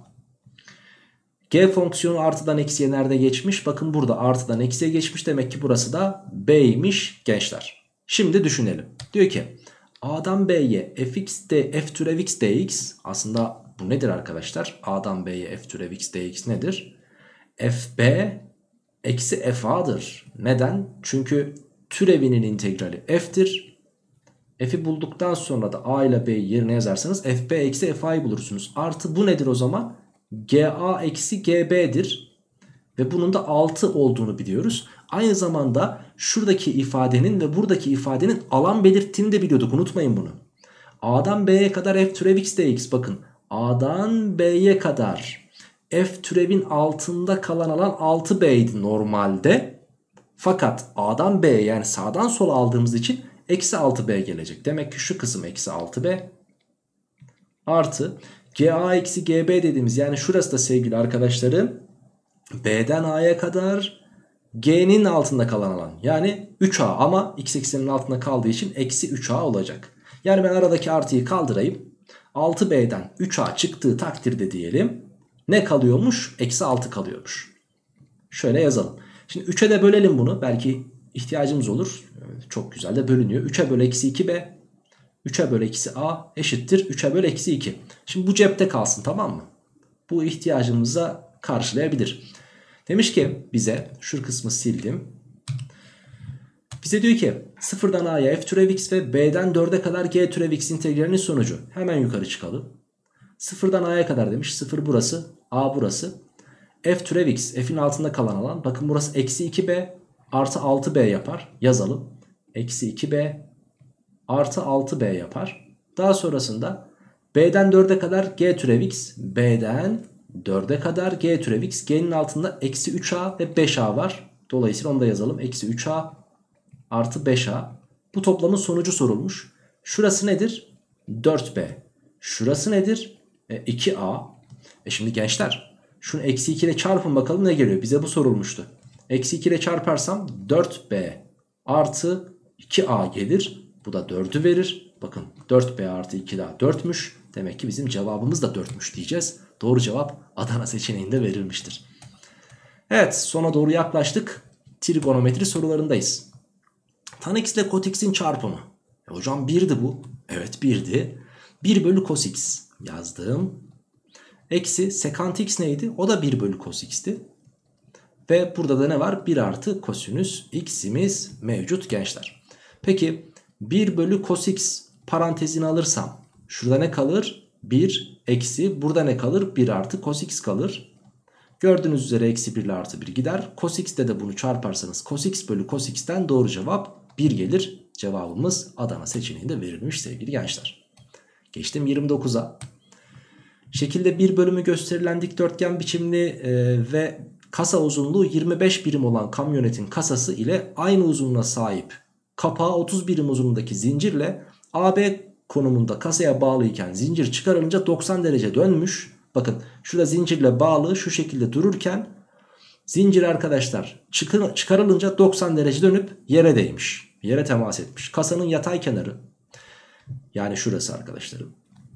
G fonksiyonu artıdan eksiye nerede geçmiş? Bakın burada artıdan eksiye geçmiş, demek ki burası da b'ymiş gençler. Şimdi düşünelim. Diyor ki a'dan b'ye fx de f türev x dx, aslında bu nedir arkadaşlar? A'dan b'ye f türev x dx nedir? Fb eksi fa'dır. Neden? Çünkü türevinin integrali f'tir. F'i bulduktan sonra da a ile b'yi yerine yazarsanız fb eksi fa'yı bulursunuz. Artı bu nedir o zaman? Ga eksi gb'dir. Ve bunun da altı olduğunu biliyoruz. Aynı zamanda şuradaki ifadenin ve buradaki ifadenin alan belirttiğini de biliyorduk. Unutmayın bunu. A'dan b'ye kadar f türev x dx, bakın. A'dan b'ye kadar f türevin altında kalan alan altı b'ydi normalde. Fakat A'dan B'ye, yani sağdan sola aldığımız için eksi altı b gelecek. Demek ki şu kısım eksi altı b artı Ga eksi Gb dediğimiz, yani şurası da sevgili arkadaşlarım B'den A'ya kadar G'nin altında kalan alan, yani üç a, ama x ekseninin altında kaldığı için eksi üç a olacak. Yani ben aradaki artıyı kaldırayım. altı b'den üç a çıktığı takdirde diyelim ne kalıyormuş? Eksi altı kalıyormuş. Şöyle yazalım. Şimdi üçe de bölelim bunu. Belki ihtiyacımız olur. Çok güzel de bölünüyor. üçe böl eksi iki b. üçe böl eksi a eşittir üçe böl eksi iki. Şimdi bu cepte kalsın, tamam mı? Bu ihtiyacımıza karşılayabilir. Demiş ki bize, şu kısmı sildim. Bize diyor ki sıfırdan a'ya f türev x ve b'den dörde kadar g türev x integralinin sonucu. Hemen yukarı çıkalım. sıfırdan a'ya kadar demiş. sıfır burası, a burası. F türev x, f'in altında kalan alan. Bakın burası eksi iki b artı altı b yapar. Yazalım. Eksi iki b artı altı b yapar. Daha sonrasında b'den dörde kadar g türev x. B'den dörde kadar g türev x. G'nin altında eksi üç a ve beş a var. Dolayısıyla onu da yazalım. Eksi üç a artı beş a. Bu toplamın sonucu sorulmuş. Şurası nedir? dört b. Şurası nedir? E, iki a. E şimdi gençler, şunu eksi iki ile çarpın bakalım ne geliyor. Bize bu sorulmuştu. Eksi iki ile çarparsam dört b artı iki a gelir. Bu da dördü verir. Bakın dört b artı iki daha dörtmüş. Demek ki bizim cevabımız da dörtmüş diyeceğiz. Doğru cevap Adana seçeneğinde verilmiştir. Evet, sona doğru yaklaştık. Trigonometri sorularındayız. Tan x ile kot x'in çarpımı. E hocam birdi bu. Evet birdi. bir bölü cos x yazdım. Eksi sekant x neydi? O da bir bölü cos x'ti. Ve burada da ne var? bir artı kosinüs x'imiz mevcut gençler. Peki bir bölü cos x parantezini alırsam şurada ne kalır? bir eksi, burada ne kalır? bir artı cos x kalır. Gördüğünüz üzere eksi bir ile artı bir gider. Cos x'te de bunu çarparsanız cos x bölü cos x'ten doğru cevap bir gelir. Cevabımız Adana seçeneğinde verilmiş sevgili gençler. Geçtim yirmi dokuza. Şekilde bir bölümü gösterilen dikdörtgen biçimli e, ve kasa uzunluğu yirmi beş birim olan kamyonetin kasası ile aynı uzunluğa sahip kapağı otuz birim uzunluğundaki zincirle A B konumunda kasaya bağlıyken zincir çıkarılınca doksan derece dönmüş. Bakın şurada zincirle bağlı şu şekilde dururken zincir arkadaşlar çıkarılınca doksan derece dönüp yere değmiş. Yere temas etmiş. Kasanın yatay kenarı, yani şurası arkadaşlarım,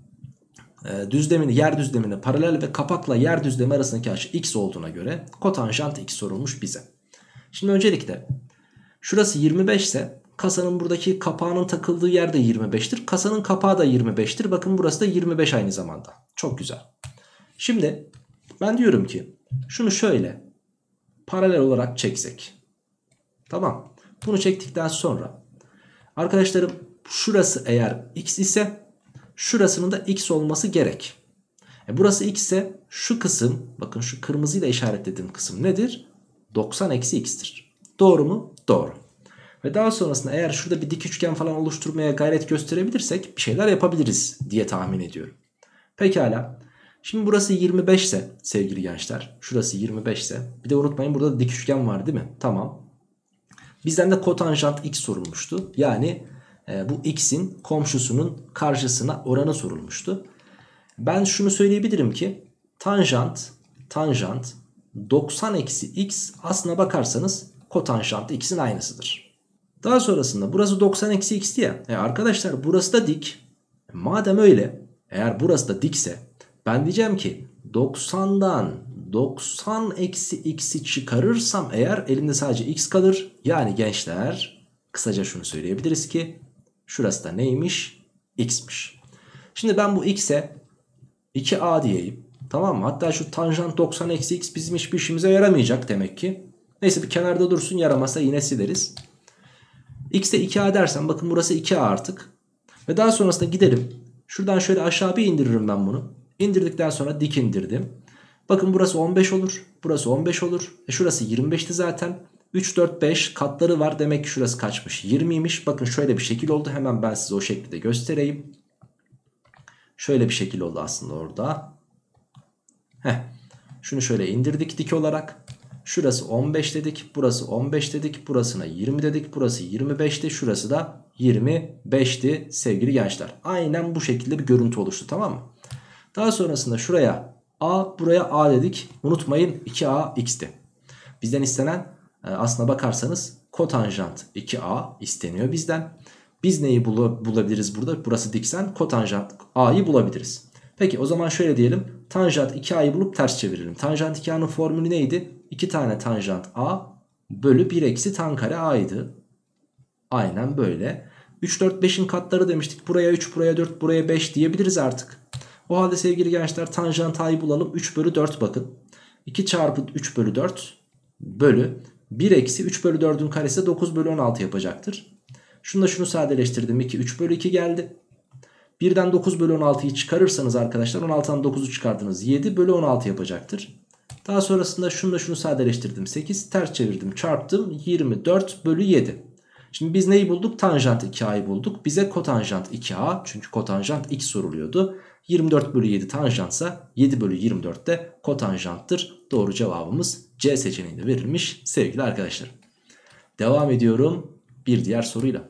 düzlemini, yer düzlemine paralel ve kapakla yer düzlemi arasındaki açı x olduğuna göre kotanjant x sorulmuş bize. Şimdi öncelikle şurası yirmi beş ise kasanın buradaki kapağının takıldığı yer de yirmi beştir. Kasanın kapağı da yirmi beştir. Bakın burası da yirmi beş aynı zamanda. Çok güzel. Şimdi ben diyorum ki şunu şöyle paralel olarak çeksek. Tamam. Bunu çektikten sonra arkadaşlarım şurası eğer x ise şurasının da x olması gerek. E burası x ise şu kısım, bakın şu kırmızıyla işaretlediğim kısım nedir? doksan eksi x'tir. Doğru mu? Doğru. Ve daha sonrasında eğer şurada bir dik üçgen falan oluşturmaya gayret gösterebilirsek bir şeyler yapabiliriz diye tahmin ediyorum. Pekala. Şimdi burası yirmi beş ise sevgili gençler, şurası yirmi beş ise, bir de unutmayın burada da dik üçgen var değil mi? Tamam. Bizden de kotanjant x sorulmuştu. Yani e, bu x'in komşusunun karşısına oranı sorulmuştu. Ben şunu söyleyebilirim ki tanjant tanjant doksan eksi x aslına bakarsanız kotanjant x'in aynısıdır. Daha sonrasında burası doksan eksi x'ti ya. E arkadaşlar burası da dik. E madem öyle, eğer burası da dikse ben diyeceğim ki doksandan doksan eksi x'i çıkarırsam eğer elimde sadece x kalır. Yani gençler kısaca şunu söyleyebiliriz ki şurası da neymiş? X'miş. Şimdi ben bu x'e iki a diyeyim. Tamam mı? Hatta şu tanjant doksan eksi x bizim hiçbir işimize yaramayacak demek ki. Neyse bir kenarda dursun, yaramasa yine sileriz. X'e iki a dersem bakın burası iki a artık. Ve daha sonrasında gidelim. Şuradan şöyle aşağı bir indiririm ben bunu. İndirdikten sonra dik indirdim. Bakın burası on beş olur. Burası on beş olur. E şurası yirmi beşti zaten. üç, dört, beş katları var. Demek ki şurası kaçmış? yirmiymiş. Bakın şöyle bir şekil oldu. Hemen ben size o şekilde göstereyim. Şöyle bir şekil oldu aslında orada. Heh. Şunu şöyle indirdik dik olarak. Şurası on beş dedik. Burası on beş dedik. Burasına yirmi dedik. Burası yirmi beşti. Şurası da yirmi beşti sevgili gençler. Aynen bu şekilde bir görüntü oluştu, tamam mı? Daha sonrasında şuraya a, buraya a dedik. Unutmayın iki a x'ti. Bizden istenen aslına bakarsanız kotanjant iki a isteniyor bizden. Biz neyi bulabiliriz burada? Burası diksen kotanjant a'yı bulabiliriz. Peki o zaman şöyle diyelim. Tanjant iki a'yı bulup ters çevirelim. Tanjant iki a'nın formülü neydi? iki tane tanjant a bölü bir eksi tan kare a'ydı. Aynen böyle. üç, dört, beşin katları demiştik. Buraya üç, buraya dört, buraya beş diyebiliriz artık. O halde sevgili gençler tanjant a'yı bulalım. üç bölü dört bakın. iki çarpı üç bölü dört bölü bir eksi üç bölü dördün karesi dokuz bölü on altı yapacaktır. Şunu da şunu sadeleştirdim. iki, üç bölü iki geldi. birden dokuz bölü on altıyı çıkarırsanız arkadaşlar on altıdan dokuzu çıkardınız. yedi bölü on altı yapacaktır. Daha sonrasında şunu da şunu sadeleştirdim. sekiz, ters çevirdim, çarptım. yirmi dört bölü yedi. Şimdi biz neyi bulduk? Tanjant iki a'yı bulduk. Bize kotanjant iki a, çünkü kotanjant x soruluyordu. yirmi dört bölü yedi tanjantsa yedi bölü yirmi dört de kotanjanttır. Doğru cevabımız C seçeneğinde verilmiş sevgili arkadaşlar. Devam ediyorum bir diğer soruyla.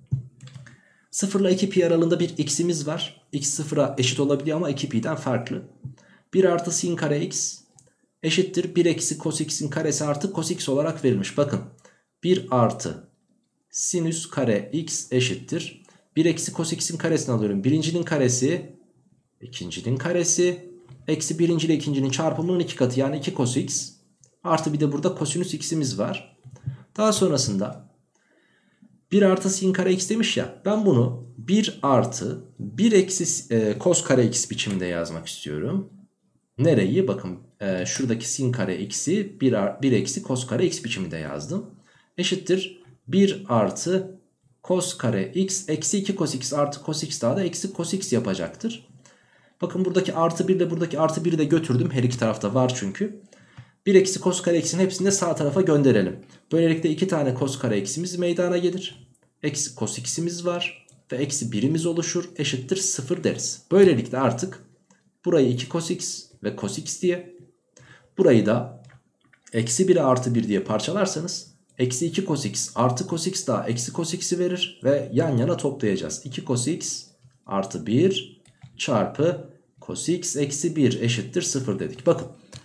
sıfır ile iki pi aralığında bir x'imiz var. X sıfıra eşit olabiliyor ama iki pi'den farklı. bir artı sin kare x eşittir bir eksi cos x'in karesi artı cos x olarak verilmiş. Bakın bir artı sinüs kare x eşittir bir eksi cos x'in karesini alıyorum. Birincinin karesi, ikincinin karesi, eksi birinci ile ikincinin çarpımının iki katı, yani iki cos x artı bir de burada kosinüs x'imiz var. Daha sonrasında bir artı sin kare x demiş ya, ben bunu bir artı bir eksi e, cos kare x biçiminde yazmak istiyorum. Nereyi? Bakın e, şuradaki sin kare x'i bir, bir eksi cos kare x biçiminde yazdım. Eşittir bir artı cos kare x eksi iki cos x artı cos x daha da eksi cos x yapacaktır. Bakın buradaki artı bir ile buradaki artı biri de götürdüm. Her iki tarafta var çünkü. bir eksi cos kare x'in hepsini de sağ tarafa gönderelim. Böylelikle iki tane cos kare x'imiz meydana gelir. Eksi cos x'imiz var. Ve eksi birimiz oluşur. Eşittir sıfır deriz. Böylelikle artık burayı iki cos x ve cos x diye, burayı da eksi bire artı bir diye parçalarsanız eksi iki cos x artı cos x daha eksi cos x'i verir. Ve yan yana toplayacağız. iki cos x artı bir çarpı cos x eksi bir eşittir sıfır dedik. Bakın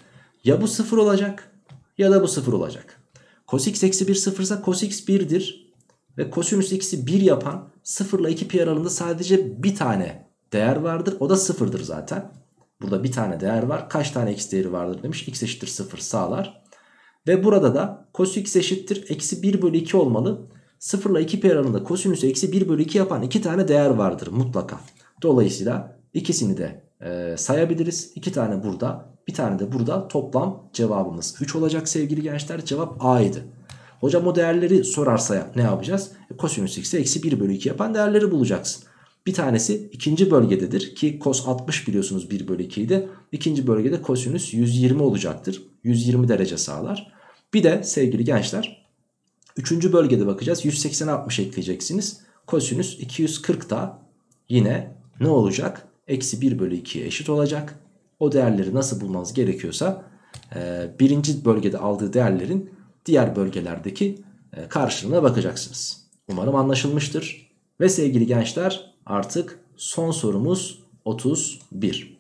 ya bu sıfır olacak ya da bu sıfır olacak. Cos x eksi bir sıfırsa cos x birdir. Ve kosinüs x'i bir yapan sıfır ile iki pi aralığında sadece bir tane değer vardır. O da sıfırdır zaten. Burada bir tane değer var. Kaç tane x değeri vardır demiş. X eşittir sıfır sağlar. Ve burada da cos x eşittir eksi bir bölü iki olmalı. sıfır ile iki pi aralığında kosinüs eksi bir bölü iki yapan iki tane değer vardır mutlaka. Dolayısıyla ikisini de e, sayabiliriz. iki tane burada, bir tane de burada. Toplam cevabımız üç olacak sevgili gençler. Cevap A'ydı. Hocam o değerleri sorarsa ya, ne yapacağız? E, kosinüs x'e eksi bir bölü iki yapan değerleri bulacaksın. Bir tanesi ikinci bölgededir ki cos altmış biliyorsunuz bir bölü iki idi. İkinci bölgede kosinüs yüz yirmi olacaktır. yüz yirmi derece sağlar. Bir de sevgili gençler üçüncü bölgede bakacağız. yüz seksen altmış ekleyeceksiniz. Kosinüs iki yüz kırk da yine ne olacak? Eksi bir bölü ikiye eşit olacak. O değerleri nasıl bulmanız gerekiyorsa e, birinci bölgede aldığı değerlerin diğer bölgelerdeki e, karşılığına bakacaksınız. Umarım anlaşılmıştır. Ve sevgili gençler artık son sorumuz otuz bir.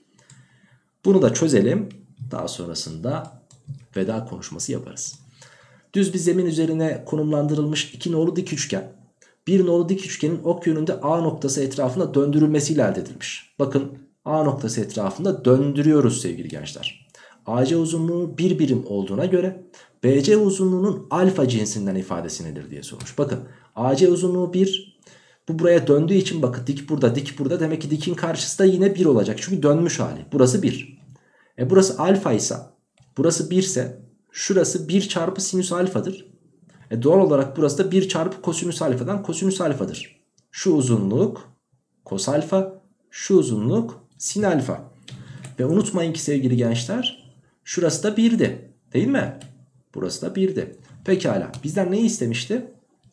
Bunu da çözelim. Daha sonrasında veda konuşması yaparız. Düz bir zemin üzerine konumlandırılmış iki nolu dik üçgen. Bir nolu dik üçgenin ok yönünde A noktası etrafında döndürülmesiyle elde edilmiş. Bakın A noktası etrafında döndürüyoruz sevgili gençler. A C uzunluğu bir birim olduğuna göre B C uzunluğunun alfa cinsinden ifadesi nedir diye sormuş. Bakın A C uzunluğu bir. Bu buraya döndüğü için bakın dik burada dik burada. Demek ki dikin karşısı da yine bir olacak. Çünkü dönmüş hali. Burası bir. E burası alfa ise, burası bir ise şurası bir çarpı sinüs alfadır. E doğal olarak burası da bir çarpı kosinüs alfadan kosinüs alfadır. Şu uzunluk kos alfa, şu uzunluk sin alfa. Ve unutmayın ki sevgili gençler şurası da birdi değil mi? Burası da birdi. Pekala bizden neyi istemişti?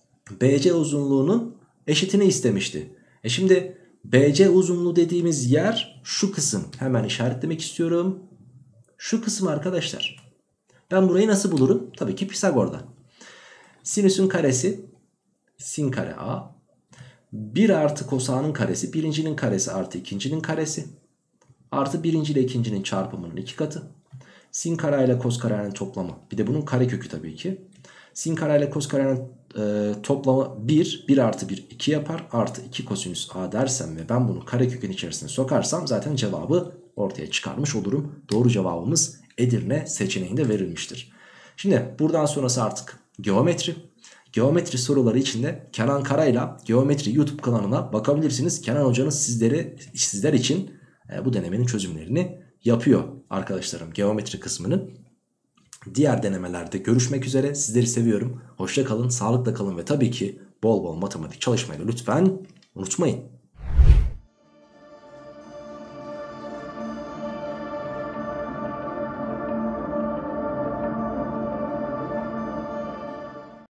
B C uzunluğunun eşitini istemişti. E şimdi B C uzunluğu dediğimiz yer şu kısım. Hemen işaretlemek istiyorum. Şu kısım arkadaşlar. Ben burayı nasıl bulurum? Tabii ki Pisagor'dan. Sinüsün karesi sin kare A. bir artı kosa'nın karesi birincinin karesi artı ikincinin karesi. Artı birinci ile ikincinin çarpımının iki katı. Sin kare ile kos karenin toplamı. Bir de bunun karekökü tabii ki. Sin kare ile kos karenin e, toplamı bir. bir artı bir iki yapar. Artı iki kosinüs A dersem ve ben bunu karekökün içerisine sokarsam zaten cevabı ortaya çıkarmış olurum. Doğru cevabımız Edirne seçeneğinde verilmiştir. Şimdi buradan sonrası artık geometri. Geometri soruları için de Kenan Kara'yla Geometri YouTube kanalına bakabilirsiniz. Kenan hocanız sizleri, sizler için e, bu denemenin çözümlerini yapıyor arkadaşlarım, geometri kısmını. Diğer denemelerde görüşmek üzere. Sizleri seviyorum. Hoşça kalın, sağlıkla kalın ve tabii ki bol bol matematik çalışmayı lütfen unutmayın.